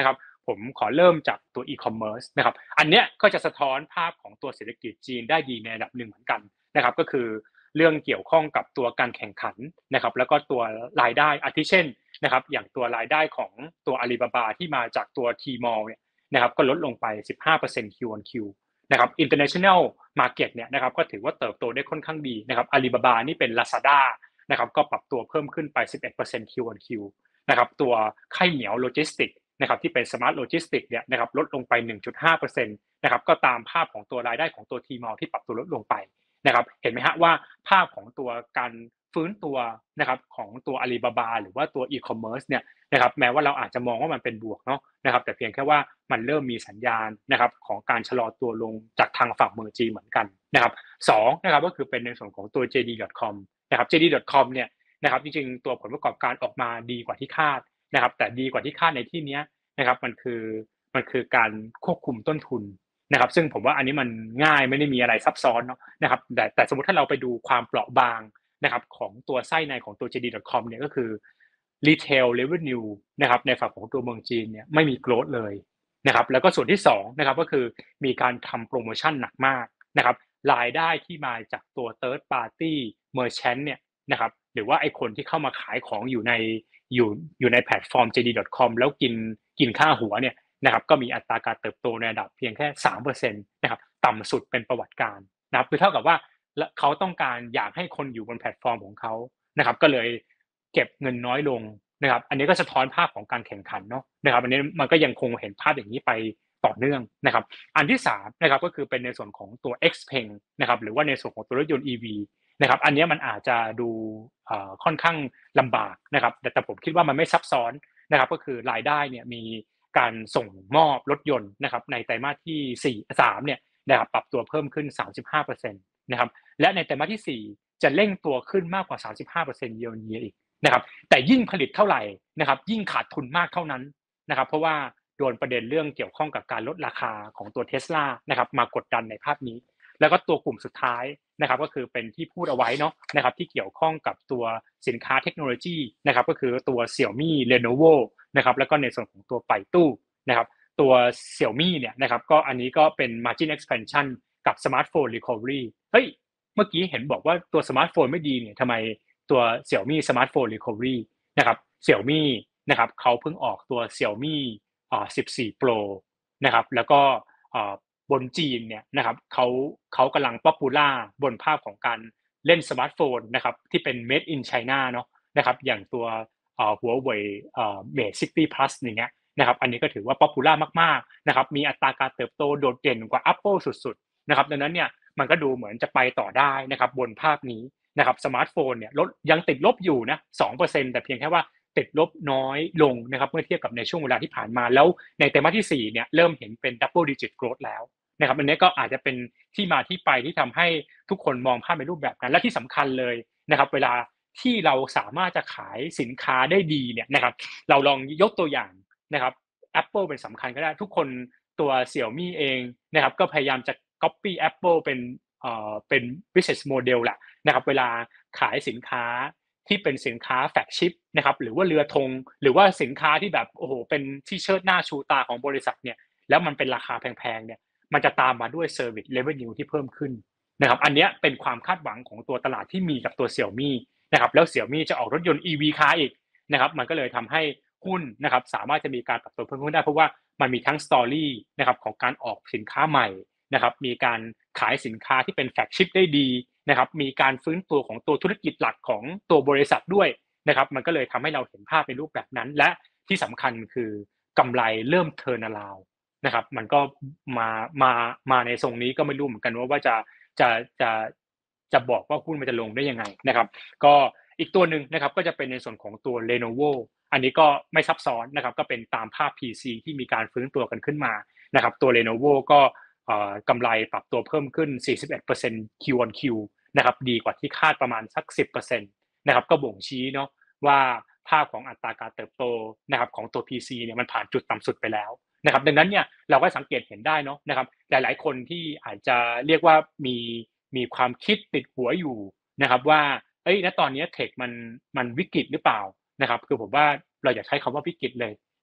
ผมขอเริ่มจากตัว e-commerce นะครับอันเนี้ยก็จะสะท้อนภาพของตัวเศรษฐกิจจีนได้ดีในระดับหนึ่งเหมือนกันนะครับก็คือเรื่องเกี่ยวข้องกับตัวการแข่งขันนะครับแล้วก็ตัวรายได้อาทิเช่นนะครับอย่างตัวรายได้ของตัว Alibaba ที่มาจากตัว Tmall เนี่ยนะครับก็ลดลงไป สิบห้าเปอร์เซ็นต์ Q on Q นะครับ international market เนี่ยนะครับก็ถือว่าเติบโตได้ค่อนข้างดีนะครับ Alibaba นี่เป็น Lazada นะครับก็ปรับตัวเพิ่มขึ้นไป สิบเอ็ดเปอร์เซ็นต์ Q on Q นะครับตัวไข่เหนียวโลจิสติกนะครับที่เป็น Smart Logistics เนี่ยนะครับลดลงไป หนึ่งจุดห้าเปอร์เซ็นต์ นะครับก็ตามภาพของตัวรายได้ของตัว Tmall ที่ปรับตัวลดลงไปนะครับเห็นไหมฮะว่าภาพของตัวการฟื้นตัวนะครับของตัว Alibaba หรือว่าตัว e-commerce เนี่ยนะครับแม้ว่าเราอาจจะมองว่ามันเป็นบวกเนาะนะครับแต่เพียงแค่ว่ามันเริ่มมีสัญญาณนะครับของการชะลอตัวลงจากทางฝั่งเมืองจีนเหมือนกันนะครับสองนะครับก็คือเป็นในส่วนของตัว เจ ดี ดอท คอม นะครับ เจ ดี ดอท คอม เนี่ยนะครับจริงๆตัวผลประกอบการออกมาดีกว่าที่คาดนะครับแต่ดีกว่าที่คาดในที่นี้นะครับมันคือมันคือการควบคุมต้นทุนนะครับซึ่งผมว่าอันนี้มันง่ายไม่ได้มีอะไรซับซ้อนเนาะนะครับแต่แต่สมมุติถ้าเราไปดูความเปราะบางนะครับของตัวไส้ในของตัว เจ ดี ดอท คอม เนี่ยก็คือ retail revenue นะครับในฝั่งของตัวเมืองจีนเนี่ยไม่มี growth เลยนะครับแล้วก็ส่วนที่สองนะครับก็คือมีการทำโปรโมชั่นหนักมากนะครับรายได้ที่มาจากตัว third party merchant เนี่ยนะครับหรือว่าไอ้คนที่เข้ามาขายของอยู่ในอยู่อยู่ในแพลตฟอร์ม เจ ดี ดอท คอม แล้วกินกินค่าหัวเนี่ยนะครับก็มีอัตราการเติบโตในระดับเพียงแค่ สามเปอร์เซ็นต์ นะครับต่ำสุดเป็นประวัติการนะครับคือเท่ากับว่าเขาต้องการอยากให้คนอยู่บนแพลตฟอร์มของเขานะครับก็เลยเก็บเงินน้อยลงนะครับอันนี้ก็สะท้อนภาพของการแข่งขันเนาะนะครับอันนี้มันก็ยังคงเห็นภาพอย่างนี้ไปต่อเนื่องนะครับอันที่สามนะครับก็คือเป็นในส่วนของตัว Xpeng นะครับหรือว่าในส่วนของตัวรถยนต์ อี วี นะครับอันนี้มันอาจจะดูค่อนข้างลำบากนะครับแต่แต่ผมคิดว่ามันไม่ซับซ้อนนะครับก็คือรายได้เนี่ยมีการส่งมอบรถยนต์นะครับในไตรมาสที่สี่ สามเนี่ยนะครับปรับตัวเพิ่มขึ้น สามสิบห้าเปอร์เซ็นต์ นะครับและในไตรมาสที่สี่จะเร่งตัวขึ้นมากกว่า สามสิบห้าเปอร์เซ็นต์ year on year อีกนะครับแต่ยิ่งผลิตเท่าไหร่นะครับยิ่งขาดทุนมากเท่านั้นนะครับเพราะว่าโดนประเด็นเรื่องเกี่ยวข้องกับการลดราคาของตัว Tesla นะครับมากดดันในภาพนี้แล้วก็ตัวกลุ่มสุดท้ายนะครับก็คือเป็นที่พูดเอาไว้เนาะนะครับที่เกี่ยวข้องกับตัวสินค้าเทคโนโลยีนะครับก็คือตัว Xiaomi Lenovo นะครับแล้วก็ในส่วนของตัวไปตู้นะครับตัว Xiaomi เนี่ยนะครับก็อันนี้ก็เป็น margin expansion กับ smartphone recovery เฮ้ยเมื่อกี้เห็นบอกว่าตัวสมาร์ทโฟนไม่ดีเนี่ยทำไมตัว Xiaomi smartphone recovery นะครับ Xiaomi นะครับเขาเพิ่งออกตัว Xiaomi อ่าสิบสี่ Pro นะครับแล้วก็อ่าบนจีนเนี่ยนะครับเขาเขากำลังป๊อปปูล่าบนภาพของการเล่นสมาร์ทโฟนนะครับที่เป็น made in China เนาะนะครับอย่างตัวอ่า Huawei อ่า Mate ซิกซ์ตี้ plus อย่างเงี้ยนะครับอันนี้ก็ถือว่าป๊อปปูล่ามากๆนะครับมีอัตราการเติบโตโดดเด่นกว่า Apple สุดๆนะครับดังนั้นเนี่ยมันก็ดูเหมือนจะไปต่อได้นะครับบนภาพนี้นะครับสมาร์ทโฟนเนี่ยลดยังติดลบอยู่นะ สองเปอร์เซ็นต์ แต่เพียงแค่ว่าติดลบน้อยลงนะครับเมื่อเทียบกับในช่วงเวลาที่ผ่านมาแล้วในไตรมาสที่สี่เนี่ยเริ่มเห็นเป็น double digit growth แล้วนะครับอันนี้ก็อาจจะเป็นที่มาที่ไปที่ทำให้ทุกคนมองภาพในรูปแบบนั้นและที่สำคัญเลยนะครับเวลาที่เราสามารถจะขายสินค้าได้ดีเนี่ยนะครับเราลองยกตัวอย่างนะครับ Apple เป็นสำคัญก็ได้ทุกคนตัว Xiaomi เองนะครับก็พยายามจะ copy Apple เป็นเอ่อเป็น business model แหละนะครับเวลาขายสินค้าที่เป็นสินค้าแฟลกชิพนะครับหรือว่าเรือธงหรือว่าสินค้าที่แบบโอ้โหเป็นที่เชิดหน้าชูตาของบริษัทเนี่ยแล้วมันเป็นราคาแพงๆเนี่ยมันจะตามมาด้วย service revenue ที่เพิ่มขึ้นนะครับอันนี้เป็นความคาดหวังของตัวตลาดที่มีกับตัว Xiaomi นะครับแล้ว Xiaomi จะออกรถยนต์ อี วี car อีกนะครับมันก็เลยทำให้หุ้นนะครับสามารถจะมีการปรับตัวเพิ่มขึ้นได้เพราะว่ามันมีทั้งสตอรี่นะครับของการออกสินค้าใหม่นะครับมีการขายสินค้าที่เป็นแฟลกชิพได้ดีนะครับมีการฟื้นตัวของตัวธุรกิจหลักของตัวบริษัทด้วยนะครับมันก็เลยทำให้เราเห็นภาพในรูปแบบนั้นและที่สำคัญคือกำไรเริ่มเทิร์นอราวด์นะครับมันก็มามามาในทรงนี้ก็ไม่รู้เหมือนกันว่าว่าจะจะจะจะบอกว่าหุ้นมันจะลงได้ยังไงนะครับก็อีกตัวหนึ่งนะครับก็จะเป็นในส่วนของตัว Lenovo อันนี้ก็ไม่ซับซ้อนนะครับก็เป็นตามภาพ พี ซี ที่มีการฟื้นตัวกันขึ้นมานะครับตัว Lenovo ก็กำไรปรับตัวเพิ่มขึ้น สี่สิบเอ็ดเปอร์เซ็นต์ Q on Q นะครับดีกว่าที่คาดประมาณสัก สิบเปอร์เซ็นต์ นะครับก็บ่งชี้เนาะว่าภาพของอัตราการเติบโตนะครับของตัว พี ซี เนี่ยมันผ่านจุดต่ำสุดไปแล้วนะครับดังนั้นเนี่ยเราก็สังเกตเห็นได้เนาะนะครับหลายๆคนที่อาจจะเรียกว่ามีมีความคิดติดหัวอยู่นะครับว่าเอ้ยณตอนนี้เทคมันมันวิกฤตหรือเปล่านะครับคือผมว่าเราอย่าใช้คำว่าวิกฤตเลย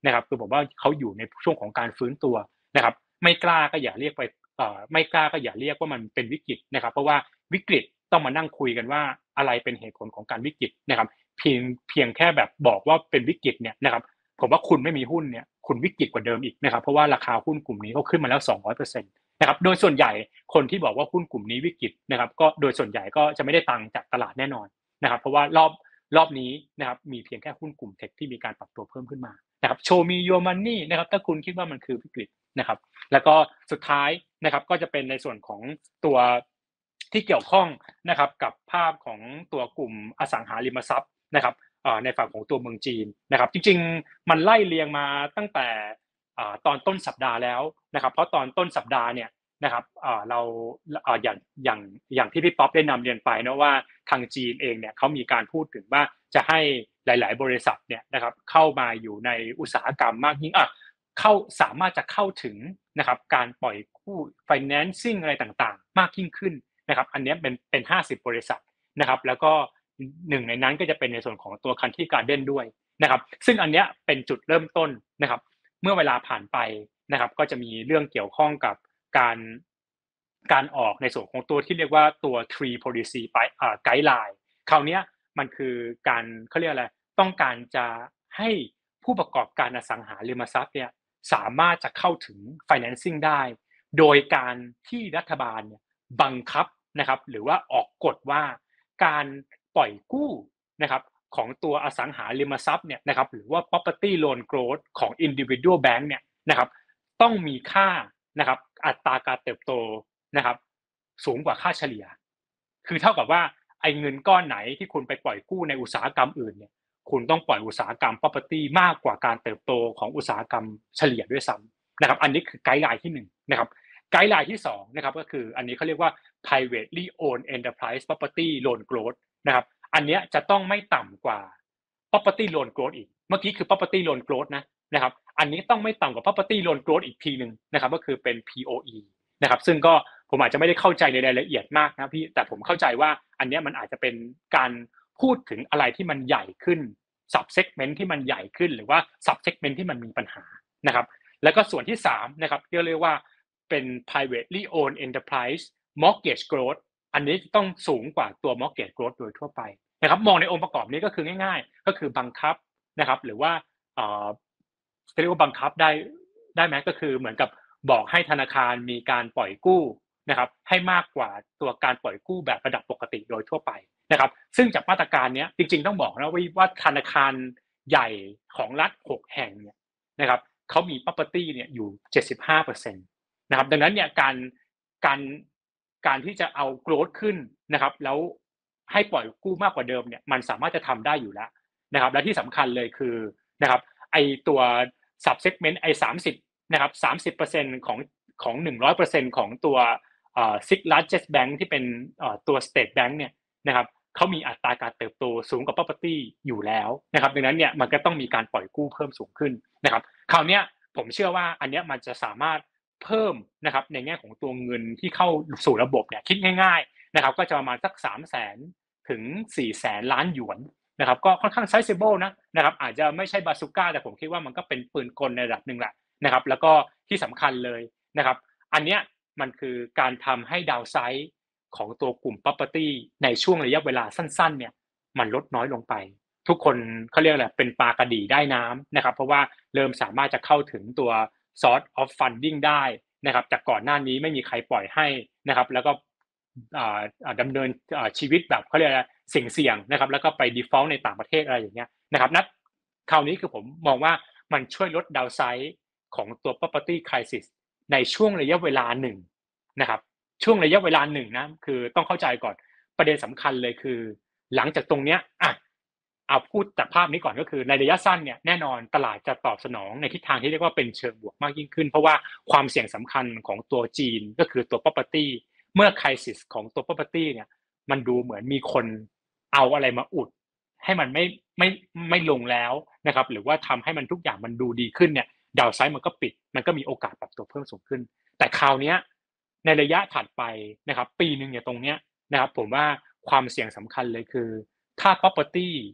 นะครับคือผมว่าเขาอยู่ในช่วงของการฟื้นตัวนะครับไม่กล้าก็อย่าเรียกไปเอ่อไม่กล้าก็อย่าเรียกว่ามันเป็นวิกฤตนะครับเพราะว่าวิกฤตต้องมานั่งคุยกันว่าอะไรเป็นเหตุผลของการวิกฤตนะครับเพียงเพียงแค่แบบบอกว่าเป็นวิกฤตเนี่ยนะครับผมว่าคุณไม่มีหุ้นเนี่ยคุณวิกฤตกว่าเดิมอีกนะครับเพราะว่าราคาหุ้นกลุ่มนี้ก็ขึ้นมาแล้ว สองร้อยเปอร์เซ็นต์ นะครับโดยส่วนใหญ่คนที่บอกว่าหุ้นกลุ่มนี้วิกฤตนะครับก็โดยส่วนใหญ่ก็จะไม่ได้ตังค์จากตลาดแน่นอนนะครับเพราะว่ารอบรอบนี้นะครับมีเพียงแค่หุ้นกลุ่มเทคที่มีการปรับตัวเพิ่มขึ้นมานะครับ Show me your money นะครับถ้าคุณคิดว่ามันคือวิกฤตนะครับแล้วก็สุดท้ายนะครับก็จะเป็นในส่วนของตัวที่เกี่ยวข้องนะครับกับภาพของตัวกลุ่มอสังหาริมทรัพย์นะครับในฝั่งของตัวเมืองจีนนะครับจริงๆมันไล่เรียงมาตั้งแต่ตอนต้นสัปดาห์แล้วนะครับเพราะตอนต้นสัปดาห์เนี่ยนะครับเราอย่างอย่างอย่างที่พี่ป๊อปได้นำเรียนไปนะว่าทางจีนเองเนี่ยเขามีการพูดถึงว่าจะให้หลายๆบริษัทเนี่ยนะครับเข้ามาอยู่ในอุตสาหกรรมมากยิ่งอ่ะเข้าสามารถจะเข้าถึงนะครับการปล่อยกู้ financing อะไรต่างๆมากยิ่งขึ้นนะครับอันนี้เป็นเป็นห้าสิบบริษัทนะครับแล้วก็หนึ่งในนั้นก็จะเป็นในส่วนของตัว Country Garden ด้วยนะครับซึ่งอันนี้เป็นจุดเริ่มต้นนะครับเมื่อเวลาผ่านไปนะครับก็จะมีเรื่องเกี่ยวข้องกับการการออกในส่วนของตัวที่เรียกว่าตัว Tree Policy ไปอ่า Guideline คราวนี้มันคือการเขาเรียกอะไรต้องการจะให้ผู้ประกอบการอสังหาริมทรัพย์เนี่ยสามารถจะเข้าถึง financing ได้โดยการที่รัฐบาลเนี่ยบังคับนะครับหรือว่าออกกฎว่าการปล่อยกู้นะครับของตัวอสังหาริมทรัพย์เนี่ยนะครับหรือว่า property loan growth ของ individual bank เนี่ยนะครับต้องมีค่านะครับอัตราการเติบโตนะครับสูงกว่าค่าเฉลี่ยคือเท่ากับว่าไอ้เงินก้อนไหนที่คุณไปปล่อยกู้ในอุตสาหกรรมอื่นเนี่ยคุณต้องปล่อยอุตสาหกรรม property มากกว่าการเติบโตของอุตสาหกรรมเฉลี่ยด้วยซ้ำนะครับอันนี้คือไกด์ไลน์ที่หนึ่งนะครับไกด์ไลน์ที่สองนะครับก็คืออันนี้เขาเรียกว่า privately owned enterprise property loan growth นะครับอันนี้จะต้องไม่ต่ำกว่า property loan growth อีกเมื่อกี้คือ property loan growth นะนะครับอันนี้ต้องไม่ต่ำกว่า property loan growth อีกทีนึงนะครับก็คือเป็น พี โอ อี นะครับซึ่งก็ผมอาจจะไม่ได้เข้าใจในรายละเอียดมากนะพี่แต่ผมเข้าใจว่าอันนี้มันอาจจะเป็นการพูดถึงอะไรที่มันใหญ่ขึ้น sub segment ที่มันใหญ่ขึ้นหรือว่า sub segment ที่มันมีปัญหานะครับแล้วก็ส่วนที่สามนะครับที่เรียกว่าเป็น privately owned enterprise mortgage growth อันนี้ต้องสูงกว่าตัว mortgage growth โดยทั่วไปนะครับมองในองค์ประกอบนี้ก็คือง่ายๆก็คือบังคับนะครับหรือว่าเอ่อเรียกว่าบังคับได้ได้ไหมก็คือเหมือนกับบอกให้ธนาคารมีการปล่อยกู้นะครับให้มากกว่าตัวการปล่อยกู้แบบระดับปกติโดยทั่วไปนะครับซึ่งจากมาตรการนี้จริงๆต้องบอกนะว่าธนาคารใหญ่ของรัฐหกแห่งเนี่ยนะครับเขามี property เนี่ยอยู่ เจ็ดสิบห้าเปอร์เซ็นต์ นะครับดังนั้นเนี่ยการการการที่จะเอา growth ขึ้นนะครับแล้วให้ปล่อยกู้มากกว่าเดิมเนี่ยมันสามารถจะทำได้อยู่แล้วนะครับและที่สำคัญเลยคือนะครับไอตัว sub segment ไอสามสิบนะครับ สามสิบเปอร์เซ็นต์ ของของ หนึ่งร้อยเปอร์เซ็นต์ ของตัวเอ่อ six largest bank ที่เป็นเอ่อตัว state bank เนี่ยนะครับเขามีอัตราการเติบโตสูงกว่า property อยู่แล้วนะครับดังนั้นเนี่ยมันก็ต้องมีการปล่อยกู้เพิ่มสูงขึ้นนะครับคราวนี้ผมเชื่อว่าอันนี้มันจะสามารถเพิ่มนะครับในแง่ของตัวเงินที่เข้าสู่ระบบเนี่ยคิดง่ายๆนะครับก็จะประมาณสัก สามแสน ถึง สี่แสน ล้านหยวนนะครับก็ค่อนข้าง sizable นะนะครับอาจจะไม่ใช่บาซูก้าแต่ผมคิดว่ามันก็เป็นปืนกลในระดับหนึ่งแหละนะครับแล้วก็ที่สำคัญเลยนะครับอันเนี้ยมันคือการทำให้ดาวไซด์ของตัวกลุ่ม property ในช่วงระยะเวลาสั้นๆเนี่ยมันลดน้อยลงไปทุกคนเขาเรียกอะไรเป็นปลากระดี่ได้น้ำนะครับเพราะว่าเริ่มสามารถจะเข้าถึงตัว source of funding ได้นะครับจากก่อนหน้านี้ไม่มีใครปล่อยให้นะครับแล้วก็ดำเนินชีวิตแบบเขาเรียกอะไรเสี่ยงๆนะครับแล้วก็ไป default ในต่างประเทศอะไรอย่างเงี้ยนะครับนัดคราวนี้คือผมมองว่ามันช่วยลดดาวไซด์ของตัว property crisis ในช่วงระยะเวลาหนึ่งนะครับช่วงระยะเวลาหนึ่งนะคือต้องเข้าใจก่อนประเด็นสำคัญเลยคือหลังจากตรงเนี้ยอ่ะเอาพูดจากภาพนี้ก่อนก็คือในระยะสั้นเนี่ยแน่นอนตลาดจะตอบสนองในทิศทางที่เรียกว่าเป็นเชิงบวกมากยิ่งขึ้นเพราะว่าความเสี่ยงสำคัญของตัวจีนก็คือตัว property เมื่อ crisis ของตัว property เนี่ยมันดูเหมือนมีคนเอาอะไรมาอุดให้มันไม่ไม่ไม่ลงแล้วนะครับหรือว่าทำให้มันทุกอย่างมันดูดีขึ้นเนี่ยดาวไซด์มันก็ปิดมันก็มีโอกาสปรับตัวเพิ่มสูงขึ้นแต่คราวนี้ในระยะถัดไปนะครับปีนึงเนี่ยตรงเนี้ยนะครับผมว่าความเสี่ยงสำคัญเลยคือถ้า property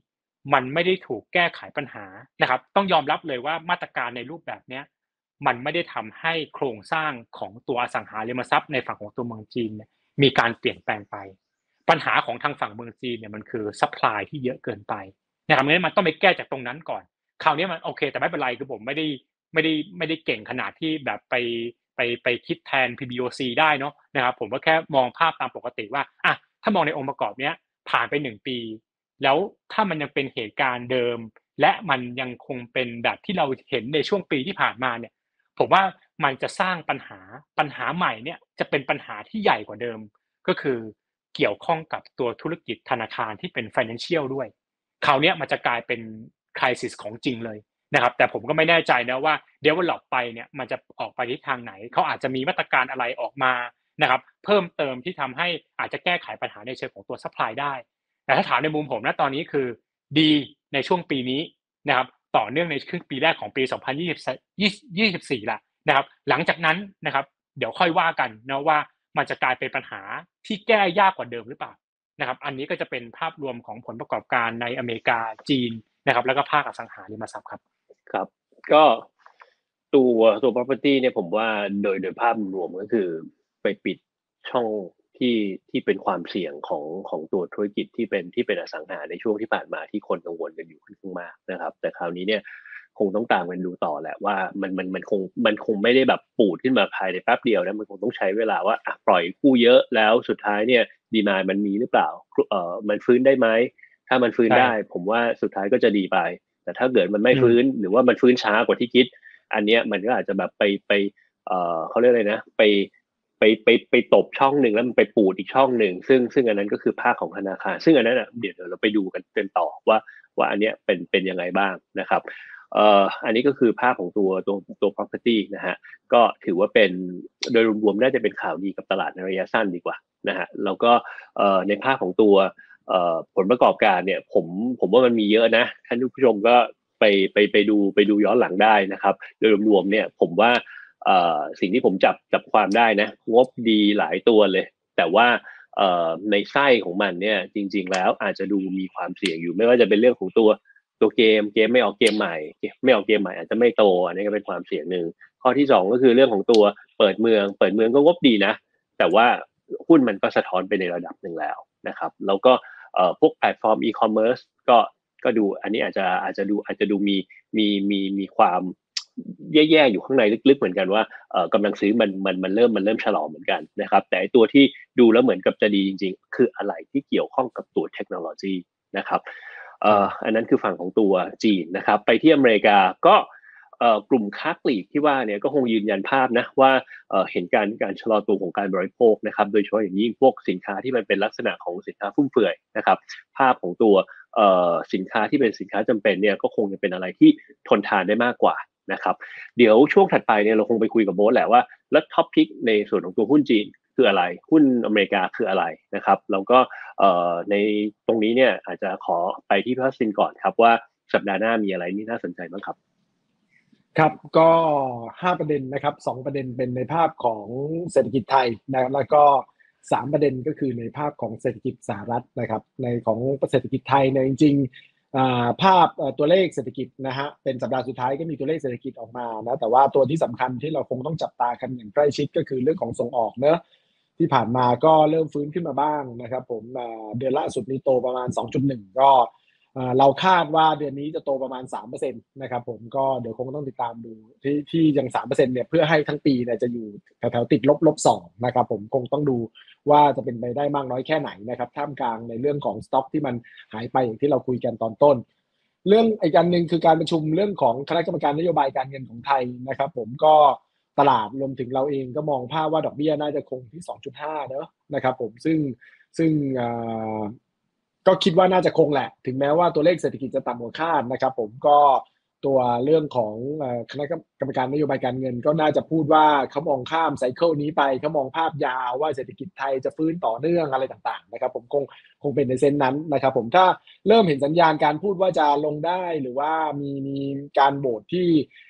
มันไม่ได้ถูกแก้ไขปัญหานะครับต้องยอมรับเลยว่ามาตรการในรูปแบบเนี้ยมันไม่ได้ทำให้โครงสร้างของตัวอสังหาริมทรัพย์ในฝั่งของตัวเมืองจีนเนี่ยมีการเปลี่ยนแปลงไปปัญหาของทางฝั่งเมืองจีนเนี่ยมันคือซัพพลายที่เยอะเกินไปนะครับงั้นมันต้องไปแก้จากตรงนั้นก่อนคราวนี้มันโอเคแต่ไม่เป็นไรคือผมไม่ได้ไม่ได้ไม่ได้เก่งขนาดที่แบบไปไปไปคิดแทน พี บี โอ ซี ได้เนาะนะครับผมก็แค่มองภาพตามปกติว่าอ่ะถ้ามองในองค์ประกอบเนี้ยผ่านไปหนึ่งปีแล้วถ้ามันยังเป็นเหตุการณ์เดิมและมันยังคงเป็นแบบที่เราเห็นในช่วงปีที่ผ่านมาเนี่ยผมว่ามันจะสร้างปัญหาปัญหาใหม่เนี่ยจะเป็นปัญหาที่ใหญ่กว่าเดิมก็คือเกี่ยวข้องกับตัวธุรกิจธนาคารที่เป็น financial ด้วยคราวนี้มันจะกลายเป็น crisis ของจริงเลยนะครับแต่ผมก็ไม่แน่ใจนะว่า develop ไปเนี่ยมันจะออกไปทิศทางไหนเขาอาจจะมีมาตรการอะไรออกมานะครับเพิ่มเติมที่ทำให้อาจจะแก้ไขปัญหาในเชิงของตัว supply ได้แต่ถ้าถามในมุมผมนะตอนนี้คือดีในช่วงปีนี้นะครับต่อเนื่องในครึ่งปีแรกของปีสองพันยี่สิบสี่ละนะครับหลังจากนั้นนะครับเดี๋ยวค่อยว่ากันนะว่ามันจะกลายเป็นปัญหาที่แก้ยากกว่าเดิมหรือเปล่านะครับอันนี้ก็จะเป็นภาพรวมของผลประกอบการในอเมริกาจีนนะครับแล้วก็ภาคอสังหาริมทรัพย์ครับครับก็ตัวตัว property เนี่ยผมว่าโดยโดยภาพรวมก็คือไปปิดช่องที่ที่เป็นความเสี่ยงของของตัวธุรกิจที่เป็นที่เป็นอสังหาในช่วงที่ผ่านมาที่คนกังวลกันอยู่ค่อนข้างมากนะครับแต่คราวนี้เนี่ยคงต้องตามกันดูต่อแหละว่ามันมันมันคงมันคงไม่ได้แบบปูดขึ้นมาภายในแป๊บเดียวนะมันคงต้องใช้เวลาว่าอ่ะปล่อยกู้เยอะแล้วสุดท้ายเนี่ยดีมานด์มันมีหรือเปล่าเอ่อมันฟื้นได้ไหมถ้ามันฟื้นได้ผมว่าสุดท้ายก็จะดีไปแต่ถ้าเกิดมันไม่ฟื้นหรือว่ามันฟื้นช้ากว่าที่คิดอันเนี้ยมันก็อาจจะแบบไปไปเอ่อเขาเรียกอะไรนะไปไปไปไปตบช่องหนึ่งแล้วมันไปปูดอีกช่องหนึ่งซึ่งซึ่งอันนั้นก็คือภาคของธนาคารซึ่งอันนั้นอ่ะเดี๋ยวเราไปดูกันเป็นต่อว่าว่าอันเนี้ยเป็นเป็นยังไงบ้างนะครับเอ่ออันนี้ก็คือภาพของตัวตัวตัว property นะฮะก็ถือว่าเป็นโดยรวมๆน่าจะเป็นข่าวดีกับตลาดในระยะสั้นดีกว่านะฮะแล้วก็เอ่อในภาพของตัวเอ่อผลประกอบการเนี่ยผมผมว่ามันมีเยอะนะท่านผู้ชมก็ไปไปไปดูไปดูย้อนหลังได้นะครับโดยรวมๆเนี่ยผมว่าเอ่อสิ่งที่ผมจับจับความได้นะงบดีหลายตัวเลยแต่ว่าเอ่อในไส้ของมันเนี่ยจริงๆแล้วอาจจะดูมีความเสี่ยงอยู่ไม่ว่าจะเป็นเรื่องของตัวตัวเกมเกมไม่ออกเกมใหม่ไม่ออกเกมใหม่อาจจะไม่โตอันนี้ก็เป็นความเสี่ยงหนึ่งข้อที่สองก็คือเรื่องของตัวเปิดเมืองเปิดเมืองก็งบดีนะแต่ว่าหุ้นมันก็สะท้อนไปในระดับหนึ่งแล้วนะครับแล้วก็เอ่อพวกแพลตฟอร์มอีคอมเมิร์ซก็ก็ดูอันนี้อาจจะอาจจะดูอาจจะดูมีมีมีมีความแย่ๆอยู่ข้างในลึกๆเหมือนกันว่าเอ่อกำลังซื้อมันมันมันเริ่มมันเริ่มชะลอเหมือนกันนะครับแต่ตัวที่ดูแล้วเหมือนกับจะดีจริงๆคืออะไรที่เกี่ยวข้องกับตัวเทคโนโลยีนะครับเอ่ออันนั้นคือฝั่งของตัวจีนนะครับไปที่อเมริกาก็เอ่อกลุ่มค้าปลีกที่ว่าเนี่ยก็คงยืนยันภาพนะว่าเอ่อเห็นการการชะลอตัวของการบริโภคนะครับโดยเฉพาะอย่างยิ่งพวกสินค้าที่มันเป็นลักษณะของสินค้าฟุ่มเฟือยนะครับภาพของตัวเอ่อสินค้าที่เป็นสินค้าจำเป็นเนี่ยก็คงจะเป็นอะไรที่ทนทานได้มากกว่านะครับเดี๋ยวช่วงถัดไปเนี่ยเราคงไปคุยกับโบ๊ทแหละว่าแล้วท็อปพิกในส่วนของตัวหุ้นจีนคืออะไรหุ้นอเมริกาคืออะไรนะครับแล้วก็เอ่อในตรงนี้เนี่ยอาจจะขอไปที่พี่พัชรินก่อนครับว่าสัปดาห์หน้ามีอะไรที่น่าสนใจบ้างครับครับก็ห้าประเด็นนะครับสองประเด็นเป็นในภาพของเศรษฐกิจไทยนะแล้วก็สามประเด็นก็คือในภาพของเศรษฐกิจสหรัฐนะครับในของเศรษฐกิจไทยเนี่ยจริงๆภาพตัวเลขเศรษฐกิจนะฮะเป็นสัปดาห์สุดท้ายก็มีตัวเลขเศรษฐกิจออกมานะแต่ว่าตัวที่สำคัญที่เราคงต้องจับตากันอย่างใกล้ชิดก็คือเรื่องของส่งออกเนอะที่ผ่านมาก็เริ่มฟื้นขึ้นมาบ้างนะครับผมเดือนล่าสุดนี้โตประมาณ สองจุดหนึ่ง ก็เราคาดว่าเดือนนี้จะโตประมาณ สามเปอร์เซ็นต์ นะครับผมก็เดี๋ยวคงต้องติดตามดูที่ที่ยัง สามเปอร์เซ็นต์ เนี่ยเพื่อให้ทั้งปีเนี่ยจะอยู่แถวๆติดลบลบสองนะครับผมคงต้องดูว่าจะเป็นไปได้มากน้อยแค่ไหนนะครับท่ามกลางในเรื่องของสต็อกที่มันหายไปอย่างที่เราคุยกันตอนต้นเรื่องอีกอันนึงคือการประชุมเรื่องของคณะกรรมการนโยบายการเงินของไทยนะครับผมก็ตลาดรวมถึงเราเองก็มองภาพว่าดอกเบี้ยน่าจะคงที่ สองจุดห้า เนอะนะครับผมซึ่งซึ่งก็คิดว่าน่าจะคงแหละถึงแม้ว่าตัวเลขเศรษฐกิจจะต่ำกว่าคาดนะครับผมก็ตัวเรื่องของคณะกรรมการนโยบายการเงินก็น่าจะพูดว่าเขามองข้ามไซเคิลนี้ไปเขามองภาพยาวว่าเศรษฐกิจไทยจะฟื้นต่อเนื่องอะไรต่างๆนะครับผมคงคงเป็นในเซนส์นั้นนะครับผมถ้าเริ่มเห็นสัญญาณการพูดว่าจะลงได้หรือว่ามีมีการโหวตที่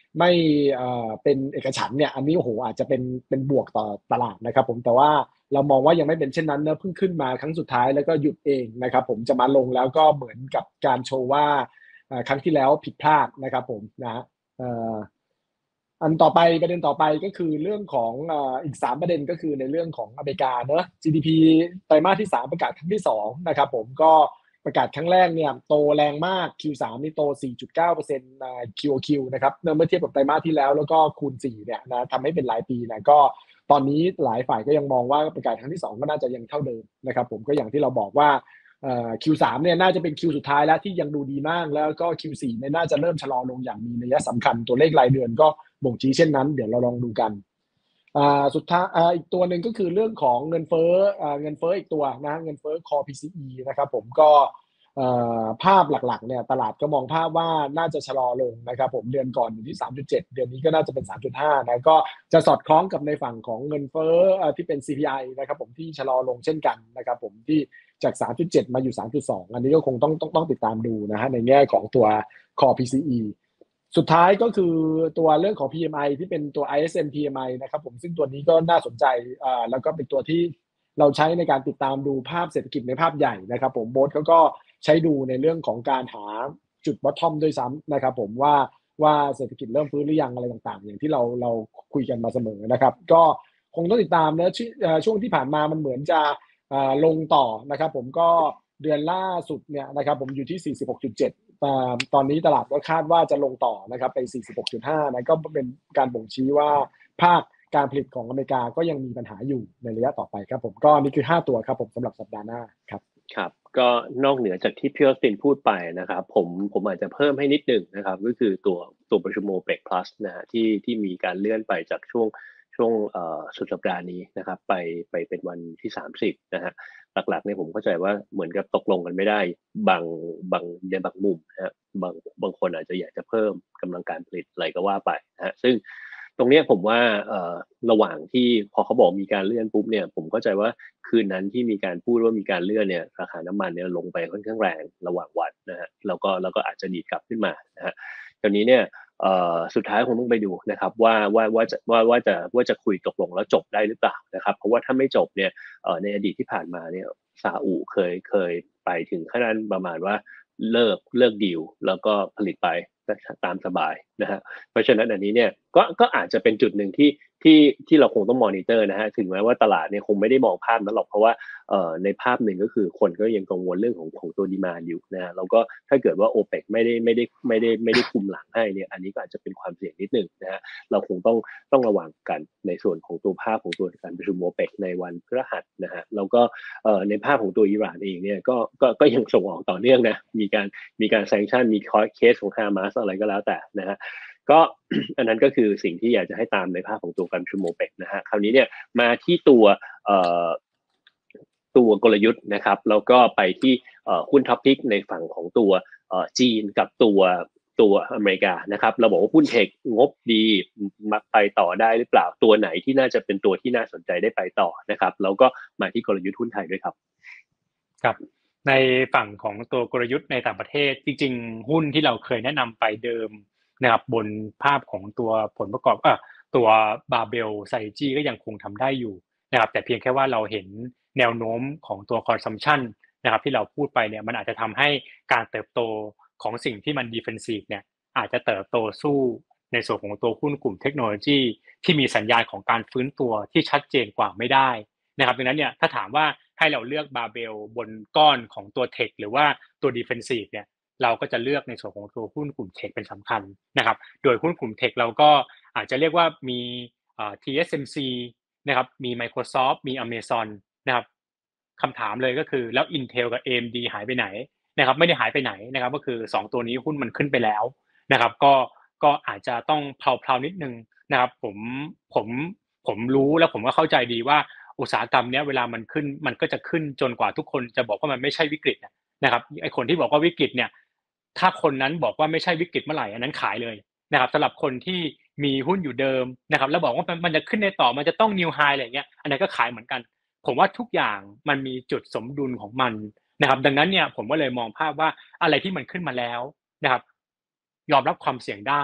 ไม่เอ่อเป็นเอกฉันท์เนี่ยอันนี้โอ้โหอาจจะเป็นเป็นบวกต่อตลาดนะครับผมแต่ว่าเรามองว่ายังไม่เป็นเช่นนั้นนะเพิ่งขึ้นมาครั้งสุดท้ายแล้วก็หยุดเองนะครับผมจะมาลงแล้วก็เหมือนกับการโชว์ว่าครั้งที่แล้วผิดพลาดนะครับผมนะฮะอันต่อไปประเด็นต่อไปก็คือเรื่องของอีกสามประเด็นก็คือในเรื่องของอเมริกาเนอะ จี ดี พี ไตรมาสที่สามประกาศครั้งที่สองนะครับผมก็ประกาศครั้งแรกเนี่ยโตแรงมาก คิว สาม นี่โต สี่จุดเก้าเปอร์เซ็นต์ นะ คิว โอ คิว นะครับเมื่อเทียบกับไตรมาสที่แล้วแล้วก็คูณสี่เนี่ยนะทำให้เป็นรายปีนะก็ตอนนี้หลายฝ่ายก็ยังมองว่าประกาศครั้งที่สองก็น่าจะยังเท่าเดิมนะครับผมก็อย่างที่เราบอกว่าเอ่อ คิว สาม เนี่ยน่าจะเป็น Q สุดท้ายแล้วที่ยังดูดีมากแล้วก็ คิว สี่ เนี่ยน่าจะเริ่มชะลอลงอย่างมีนัยสำคัญตัวเลขรายเดือนก็บ่งชี้เช่นนั้นเดี๋ยวเราลองดูกันอ่าสุดท้ายอ่าอีกตัวหนึ่งก็คือเรื่องของเงินเฟ้ออ่าเงินเฟ้ออีกตัวนะเงินเฟ้อ Core พี ซี อี นะครับผมก็เอ่อภาพหลักๆเนี่ยตลาดก็มองภาพว่าน่าจะชะลอลงนะครับผมเดือนก่อนอยู่ที่ สามจุดเจ็ด เดือนนี้ก็น่าจะเป็น สามจุดห้า นะก็จะสอดคล้องกับในฝั่งของเงินเฟ้ออ่าที่เป็น ซี พี ไอ นะครับผมที่ชะลอลงเช่นกันนะครับผมที่จาก สามจุดเจ็ด มาอยู่ สามจุดสอง อันนี้ก็คงต้องต้องต้องติดตามดูนะฮะในแง่ของตัว Core พี ซี อี สุดท้ายก็คือตัวเรื่องของ พี เอ็ม ไอ ที่เป็นตัว ไอ เอส เอ็ม พี เอ็ม ไอ นะครับผมซึ่งตัวนี้ก็น่าสนใจอ่าแล้วก็เป็นตัวที่เราใช้ในการติดตามดูภาพเศรษฐกิจในภาพใหญ่นะครับผมโบ๊ทเขาก็ใช้ดูในเรื่องของการหาจุดบอททอมด้วยซ้ำนะครับผมว่าว่าเศรษฐกิจเริ่มฟื้นหรือยังอะไรต่างๆอย่างที่เราเราคุยกันมาเสมอนะครับก็คงต้องติดตามนะช่วงที่ผ่านมามันเหมือนจะลงต่อนะครับผมก็เดือนล่าสุดเนี่ยนะครับผมอยู่ที่ สี่สิบหกจุดเจ็ด ตอนนี้ตลาดก็คาดว่าจะลงต่อนะครับไป สี่สิบหกจุดห้า นะก็เป็นการบ่งชี้ว่าภาคการผลิตของอเมริกาก็ยังมีปัญหาอยู่ในระยะต่อไปครับผมก็นี่คือห้าตัวครับผมสำหรับสัปดาห์หน้าครับครับก็นอกเหนือจากที่พี่ออสตินพูดไปนะครับผมผมอาจจะเพิ่มให้นิดหนึ่งนะครับก็คือตัวตัวประชุม โอเปก Plus นะฮะที่ที่มีการเลื่อนไปจากช่วงช่วงเอ่อสุดสัปดาห์นี้นะครับไปไปเป็นวันที่สามสิบนะฮะหลักๆเนี่ยผมเข้าใจว่าเหมือนกับตกลงกันไม่ได้บางบางในบางมุมนะฮะบางบางคนอาจจะอยากจะเพิ่มกำลังการผลิตอะไรก็ว่าไปนะฮะซึ่งตรงนี้ผมว่าเอ่อระหว่างที่พอเขาบอกมีการเลื่อนปุ๊บเนี่ยผมเข้าใจว่าคืนนั้นที่มีการพูดว่ามีการเลื่อนเนี่ยราคาน้ำมันเนี่ยลงไปค่อนข้างแรงระหว่างวันนะฮะแล้วก็แล้วก็อาจจะดีดกลับขึ้นมานะฮะตอนนี้เนี่ยเอ่อสุดท้ายคงต้องไปดูนะครับว่าว่าว่าจะว่าว่าจะว่าจะคุยตกลงแล้วจบได้หรือเปล่านะครับเพราะว่าถ้าไม่จบเนี่ยเอ่อในอดีตที่ผ่านมาเนี่ยซาอุเคยเคยไปถึงขั้นประมาณว่าเลิกเลิกดีลแล้วก็ผลิตไปตามสบายนะฮะเพราะฉะนั้นอันนี้เนี่ยก็ก็อาจจะเป็นจุดหนึ่งที่ที่ที่เราคงต้องมอนิเตอร์นะฮะถึงแม้ว่าตลาดเนี่ยคงไม่ได้มองภาพนั้นหรอกเพราะว่าเอ่อในภาพหนึ่งก็คือคนก็ยังกังวลเรื่องของของตัวดีมานด์อยู่นะฮะแล้วก็ถ้าเกิดว่า โอเปก ไม่ได้ไม่ได้ไม่ได้ไม่ได้คุมหลังให้เนี่ยอันนี้ก็อาจจะเป็นความเสี่ยงนิดนึงนะฮะเราคงต้องต้องระวังกันในส่วนของตัวภาพของตัวการประชุม โอเปก ในวันพฤหัสนะฮะแล้วก็เอ่อในภาพของตัวอิหร่านเองเนี่ยก็ก็ก็ยังส่งออกต่อเนื่องนะมีการมีการแซงชั่นมีเคสของฮามาสอะไรก็แล้วแต่นะฮะก็อันนั้นก็คือสิ่งที่อยากจะให้ตามในภาพของตัวการประชุม โอเปก นะฮะคราวนี้เนี่ยมาที่ตัวเอ่อตัวกลยุทธ์นะครับแล้วก็ไปที่เอ่อหุ้นท็อปพิกในฝั่งของตัวเอ่อจีนกับตัวตัวอเมริกานะครับเราบอกว่าหุ้นเทคงบดีมาไปต่อได้หรือเปล่าตัวไหนที่น่าจะเป็นตัวที่น่าสนใจได้ไปต่อนะครับแล้วก็มาที่กลยุทธ์หุ้นไทยด้วยครับครับในฝั่งของตัวกลยุทธ์ในต่างประเทศจริงๆหุ้นที่เราเคยแนะนำไปเดิมนะครับบนภาพของตัวผลประกอบเอ่อตัวบาร์เบลไซจี้ก็ยังคงทำได้อยู่นะครับแต่เพียงแค่ว่าเราเห็นแนวโน้มของตัว consumption นะครับที่เราพูดไปเนี่ยมันอาจจะทำให้การเติบโตของสิ่งที่มัน defensive เนี่ยอาจจะเติบโตสู้ในส่วนของตัวหุ้นกลุ่มเทคโนโลยีที่มีสัญญาณของการฟื้นตัวที่ชัดเจนกว่าไม่ได้นะครับดังนั้นเนี่ยถ้าถามว่าให้เราเลือกบาร์เบลบนก้อนของตัวเทคหรือว่าตัว defensive เนี่ยเราก็จะเลือกในส่วนของตัวหุ้นกลุ่มเทคเป็นสำคัญนะครับโดยหุ้นกลุ่มเทคเราก็อาจจะเรียกว่ามีเอ่อ ที เอส เอ็ม ซี นะครับมี Microsoft มี Amazon นะครับคำถามเลยก็คือแล้ว Intel กับ เอ เอ็ม ดี หายไปไหนนะครับไม่ได้หายไปไหนนะครับก็คือสองตัวนี้หุ้นมันขึ้นไปแล้วนะครับก็ก็อาจจะต้องเพลาๆนิดนึงนะครับผมผมผมรู้แล้วผมก็เข้าใจดีว่าอุตสาหกรรมเนี้ยเวลามันขึ้นมันก็จะขึ้นจนกว่าทุกคนจะบอกว่ามันไม่ใช่วิกฤตนะครับไอ้คนที่บอกว่าวิกฤตเนี่ยถ้าคนนั้นบอกว่าไม่ใช่วิกฤตเมื่อไหร่อันนั้นขายเลยนะครับสำหรับคนที่มีหุ้นอยู่เดิมนะครับแล้วบอกว่ามันจะขึ้นในต่อมันจะต้อง new high อะไรอย่างเงี้ยอันนั้นก็ขายเหมือนกันผมว่าทุกอย่างมันมีจุดสมดุลของมันนะครับดังนั้นเนี่ยผมก็เลยมองภาพว่าอะไรที่มันขึ้นมาแล้วนะครับยอมรับความเสี่ยงได้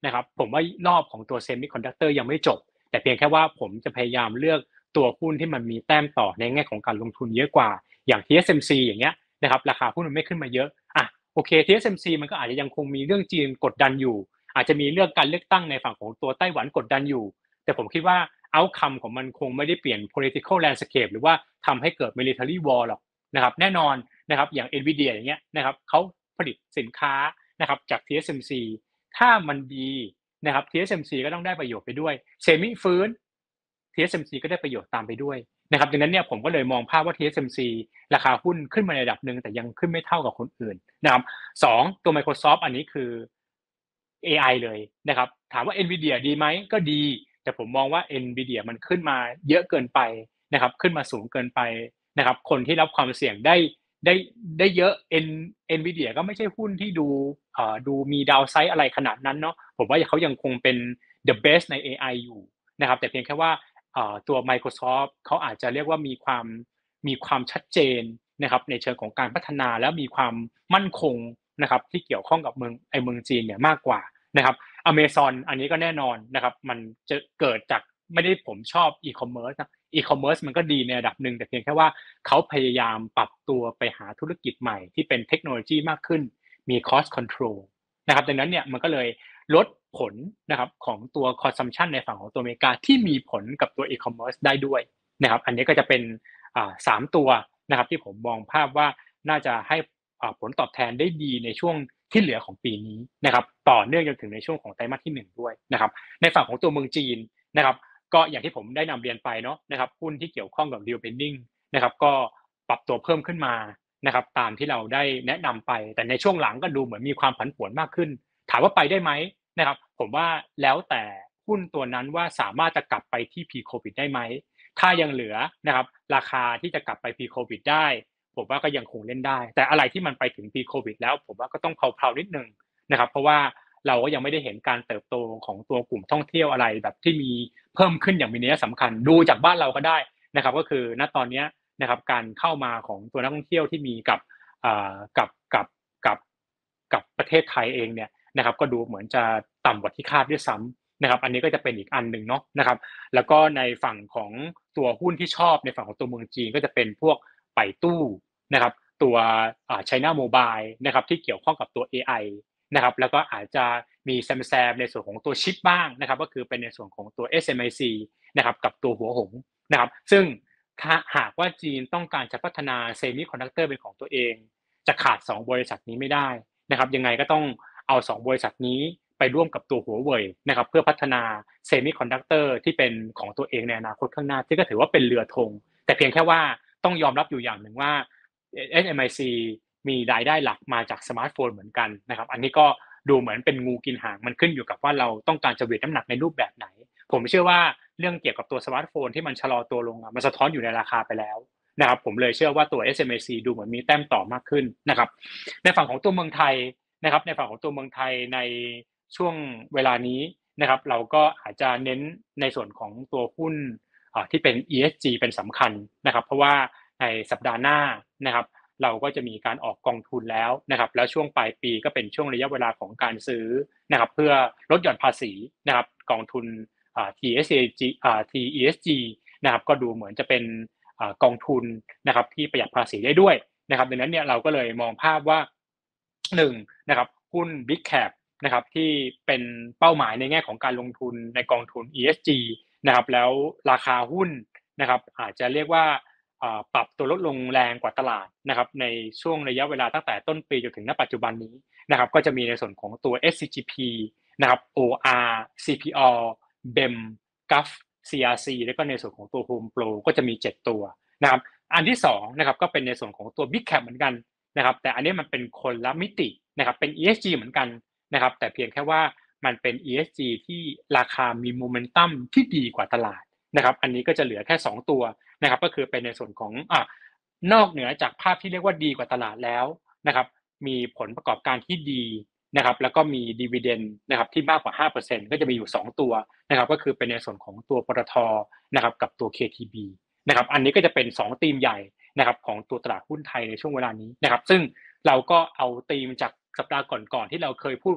นะครับผมว่ารอบของตัวเซมิคอนดักเตอร์ยังไม่จบแต่เพียงแค่ว่าผมจะพยายามเลือกตัวหุ้นที่มันมีแต้มต่อในแง่ของการลงทุนเยอะกว่าอย่าง ที เอส เอ็ม ซี อย่างเงี้ยนะครับราคาหุ้นมันไม่ขึ้นมาเยอะอ่ะโอเค ที เอส เอ็ม ซี มันก็อาจจะยังคงมีเรื่องจีนกดดันอยู่อาจจะมีเรื่องการเลือกตั้งในฝั่งของตัวไต้หวันกดดันอยู่แต่ผมคิดว่า outcome ของมันคงไม่ได้เปลี่ยน political landscape หรือว่าทำให้เกิด military war หรอกนะครับแน่นอนนะครับอย่าง Nvidia อย่างเงี้ยนะครับเขาผลิตสินค้านะครับจาก ที เอส เอ็ม ซี ถ้ามันดีนะครับ ที เอส เอ็ม ซี ก็ต้องได้ประโยชน์ไปด้วยเซมิฟื้น ที เอส เอ็ม ซี ก็ได้ประโยชน์ตามไปด้วยนะครับดังนั้นเนี่ยผมก็เลยมองภาพว่า ที เอส เอ็ม ซี ราคาหุ้นขึ้นมาในระดับนึงแต่ยังขึ้นไม่เท่ากับคนอื่นนะครับสองตัว Microsoft อันนี้คือ เอ ไอ เลยนะครับถามว่า Nvidia ดีไหมก็ดีแต่ผมมองว่า Nvidia มันขึ้นมาเยอะเกินไปนะครับขึ้นมาสูงเกินไปนะครับคนที่รับความเสี่ยงได้ได้ได้เยอะ N Nvidia ก็ไม่ใช่หุ้นที่ดูเอ่อดูมีดาวไซด์อะไรขนาดนั้นเนาะผมว่าเขายังคงเป็น the best ใน เอ ไอ อยู่นะครับแต่เพียงแค่ว่าเอ่อตัว Microsoft เขาอาจจะเรียกว่ามีความมีความชัดเจนนะครับในเชิงของการพัฒนาและมีความมั่นคงนะครับที่เกี่ยวข้องกับเมืองไอเมืองจีนเนี่ยมากกว่านะครับ Amazon อันนี้ก็แน่นอนนะครับมันจะเกิดจากไม่ได้ผมชอบ e-commerce นะ e-commerce มันก็ดีในระดับหนึ่งแต่เพียงแค่ว่าเขาพยายามปรับตัวไปหาธุรกิจใหม่ที่เป็นเทคโนโลยีมากขึ้นมี cost control นะครับดังนั้นเนี่ยมันก็เลยลดผลนะครับของตัว consumption ในฝั่งของตัวอเมริกาที่มีผลกับตัว e-commerce ได้ด้วยนะครับอันนี้ก็จะเป็นอ่าสามตัวนะครับที่ผมมองภาพว่าน่าจะให้ผลตอบแทนได้ดีในช่วงที่เหลือของปีนี้นะครับต่อเนื่องจนถึงในช่วงของไตรมาสที่หนึ่งด้วยนะครับในฝั่งของตัวเมืองจีนนะครับก็อย่างที่ผมได้นำเรียนไปเนาะนะครับหุ้นที่เกี่ยวข้องกับ reopening นะครับก็ปรับตัวเพิ่มขึ้นมานะครับตามที่เราได้แนะนำไปแต่ในช่วงหลังก็ดูเหมือนมีความผันผวนมากขึ้นถามว่าไปได้ไหมนะครับผมว่าแล้วแต่หุ้นตัวนั้นว่าสามารถจะกลับไปที่ pre covid ได้ไหมถ้ายังเหลือนะครับราคาที่จะกลับไป pre covid ได้ผมว่าก็ยังคงเล่นได้แต่อะไรที่มันไปถึง pre covid แล้วผมว่าก็ต้องเพลาๆนิดนึงนะครับเพราะว่าเราก็ยังไม่ได้เห็นการเติบโตของตัวกลุ่มท่องเที่ยวอะไรแบบที่มีเพิ่มขึ้นอย่างมีนัยสำคัญดูจากบ้านเราก็ได้นะครับก็คือณตอนนี้นะครับการเข้ามาของตัวนักท่องเที่ยวที่มีกับกับกับกับกับประเทศไทยเองเนี่ยนะครับก็ดูเหมือนจะต่ำกว่าที่คาดด้วยซ้ำนะครับอันนี้ก็จะเป็นอีกอันหนึ่งเนาะนะครับแล้วก็ในฝั่งของตัวหุ้นที่ชอบในฝั่งของตัวเมืองจีนก็จะเป็นพวกไปตู้นะครับตัว China Mobile นะครับที่เกี่ยวข้องกับตัว เอ ไอ นะครับแล้วก็อาจจะมีแซมๆในส่วนของตัวชิปบ้างนะครับก็คือเป็นในส่วนของตัว เอส เอ็ม ไอ ซี นะครับกับตัวหัวหงนะครับซึ่งถ้าหากว่าจีนต้องการจะพัฒนาเซมิคอนดักเตอร์เป็นของตัวเองจะขาดสองบริษัทนี้ไม่ได้นะครับยังไงก็ต้องเอาสองบริษัทนี้ไปร่วมกับตัวหัวเว่ยนะครับเพื่อพัฒนาเซมิคอนดักเตอร์ที่เป็นของตัวเองในอนาคตข้างหน้าที่ก็ถือว่าเป็นเรือธงแต่เพียงแค่ว่าต้องยอมรับอยู่อย่างหนึ่งว่า เอส เอ็ม ไอ ซี มีรายได้หลักมาจากสมาร์ทโฟนเหมือนกันนะครับอันนี้ก็ดูเหมือนเป็นงูกินหางมันขึ้นอยู่กับว่าเราต้องการจะเวทน้ำหนักในรูปแบบไหนผมเชื่อว่าเรื่องเกี่ยวกับตัวสมาร์ทโฟนที่มันชะลอตัวลงมันสะท้อนอยู่ในราคาไปแล้วนะครับผมเลยเชื่อว่าตัว เอส เอ็ม ไอ ซี ดูเหมือนมีแต้มต่อมากขึ้นนะครับในฝั่งของตัวเมืองไทยนะครับในฝั่งของตัวเมืองไทยในช่วงเวลานี้นะครับเราก็อาจจะเน้นในส่วนของตัวหุ้นที่เป็น อี เอส จี เป็นสำคัญนะครับเพราะว่าในสัปดาห์หน้านะครับเราก็จะมีการออกกองทุนแล้วนะครับแล้วช่วงปลายปีก็เป็นช่วงระยะเวลาของการซื้อนะครับเพื่อลดหย่อนภาษีนะครับกองทุนอ่า ที เอส เอ จี อ่า ที อี เอส จี นะครับก็ดูเหมือนจะเป็นอ่ากองทุนนะครับที่ประหยัดภาษีได้ด้วยนะครับดังนั้นเนี่ยเราก็เลยมองภาพว่าหนึ่งนะครับหุ้น Big Cap นะครับที่เป็นเป้าหมายในแง่ของการลงทุนในกองทุน อี เอส จี นะครับแล้วราคาหุ้นนะครับอาจจะเรียกว่าปรับตัวลดลงแรงกว่าตลาดนะครับในช่วงระยะเวลาตั้งแต่ต้นปีจนถึงณปัจจุบันนี้นะครับก็จะมีในส่วนของตัว เอส ซี จี พี นะครับ โอ อาร์ ซี พี อ บี อี เอ็ม จี เอ เอฟ ซี อาร์ ซี แล้วก็ในส่วนของตัว Home Pro ก็จะมีเจ็ดตัวนะครับอันที่สองนะครับก็เป็นในส่วนของตัว Big Cap เหมือนกันนะครับแต่อันนี้มันเป็นคนละมิตินะครับเป็น อี เอส จี เหมือนกันนะครับแต่เพียงแค่ว่ามันเป็น อี เอส จี ที่ราคามีโมเมนตัมที่ดีกว่าตลาดนะครับอันนี้ก็จะเหลือแค่สองตัวนะครับก็คือเป็นในส่วนของอ่านอกเหนือจากภาพที่เรียกว่าดีกว่าตลาดแล้วนะครับมีผลประกอบการที่ดีนะครับแล้วก็มีดิวิเดนด์นะครับที่มากกว่า ห้าเปอร์เซ็นต์ ก็จะมีอยู่สองตัวนะครับก็คือเป็นในส่วนของตัวปตท.นะครับกับตัว เค ที บี นะครับอันนี้ก็จะเป็นสองธีมใหญ่นะครับของตัวตลาดหุ้นไทยในช่วงเวลานี้นะครับซึ่งเราก็เอาธีมจากสัปดาห์ก่อนๆที่เราเคยพูดไว้ล่ะ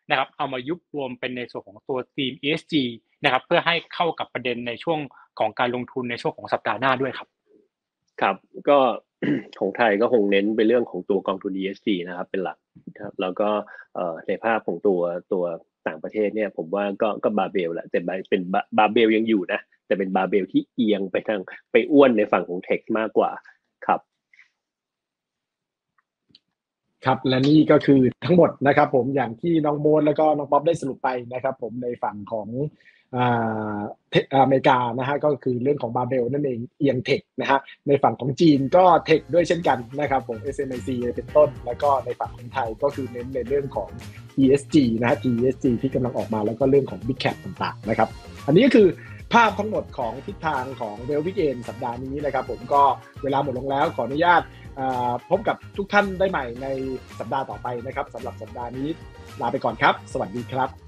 นะครับเอามายุบรวมเป็นในส่วนของตัวทีม อี เอส จี นะครับเพื่อให้เข้ากับประเด็นในช่วงของการลงทุนในช่วงของสัปดาห์หน้าด้วยครับครับก็ ของไทยก็คงเน้นไปเรื่องของตัวกองทุน อี เอส จี นะครับเป็นหลักครับแล้วก็ในภาพของตัวตัวต่างประเทศเนี่ยผมว่าก็ก็บาเบลแหละแต่เป็นบาเบลยังอยู่นะแต่เป็นบาเบลที่เอียงไปทางไปอ้วนในฝั่งของเทคมากกว่าครับครับและนี่ก็คือทั้งหมดนะครับผมอย่างที่น้องโมดแล้วก็น้องป๊อปได้สรุปไปนะครับผมในฝั่งของอ่าอเมริกานะฮะก็คือเรื่องของบาเบลนั่นเองเอียงเทคนะฮะในฝั่งของจีนก็เทคด้วยเช่นกันนะครับผม เอส เอ็ม ไอ ซี เป็นต้นแล้วก็ในฝั่งของไทยก็คือเน้นในเรื่องของ อี เอส จี นะฮะ อี เอส จี ที่กำลังออกมาแล้วก็เรื่องของ Big Cap ต่างๆนะครับอันนี้ก็คือภาพทั้งหมดของทิศทางของเวลวิกเอนสัปดาห์นี้นะครับผมก็เวลาหมดลงแล้วขออนุญาตพบกับทุกท่านได้ใหม่ในสัปดาห์ต่อไปนะครับสำหรับสัปดาห์นี้ลาไปก่อนครับสวัสดีครับ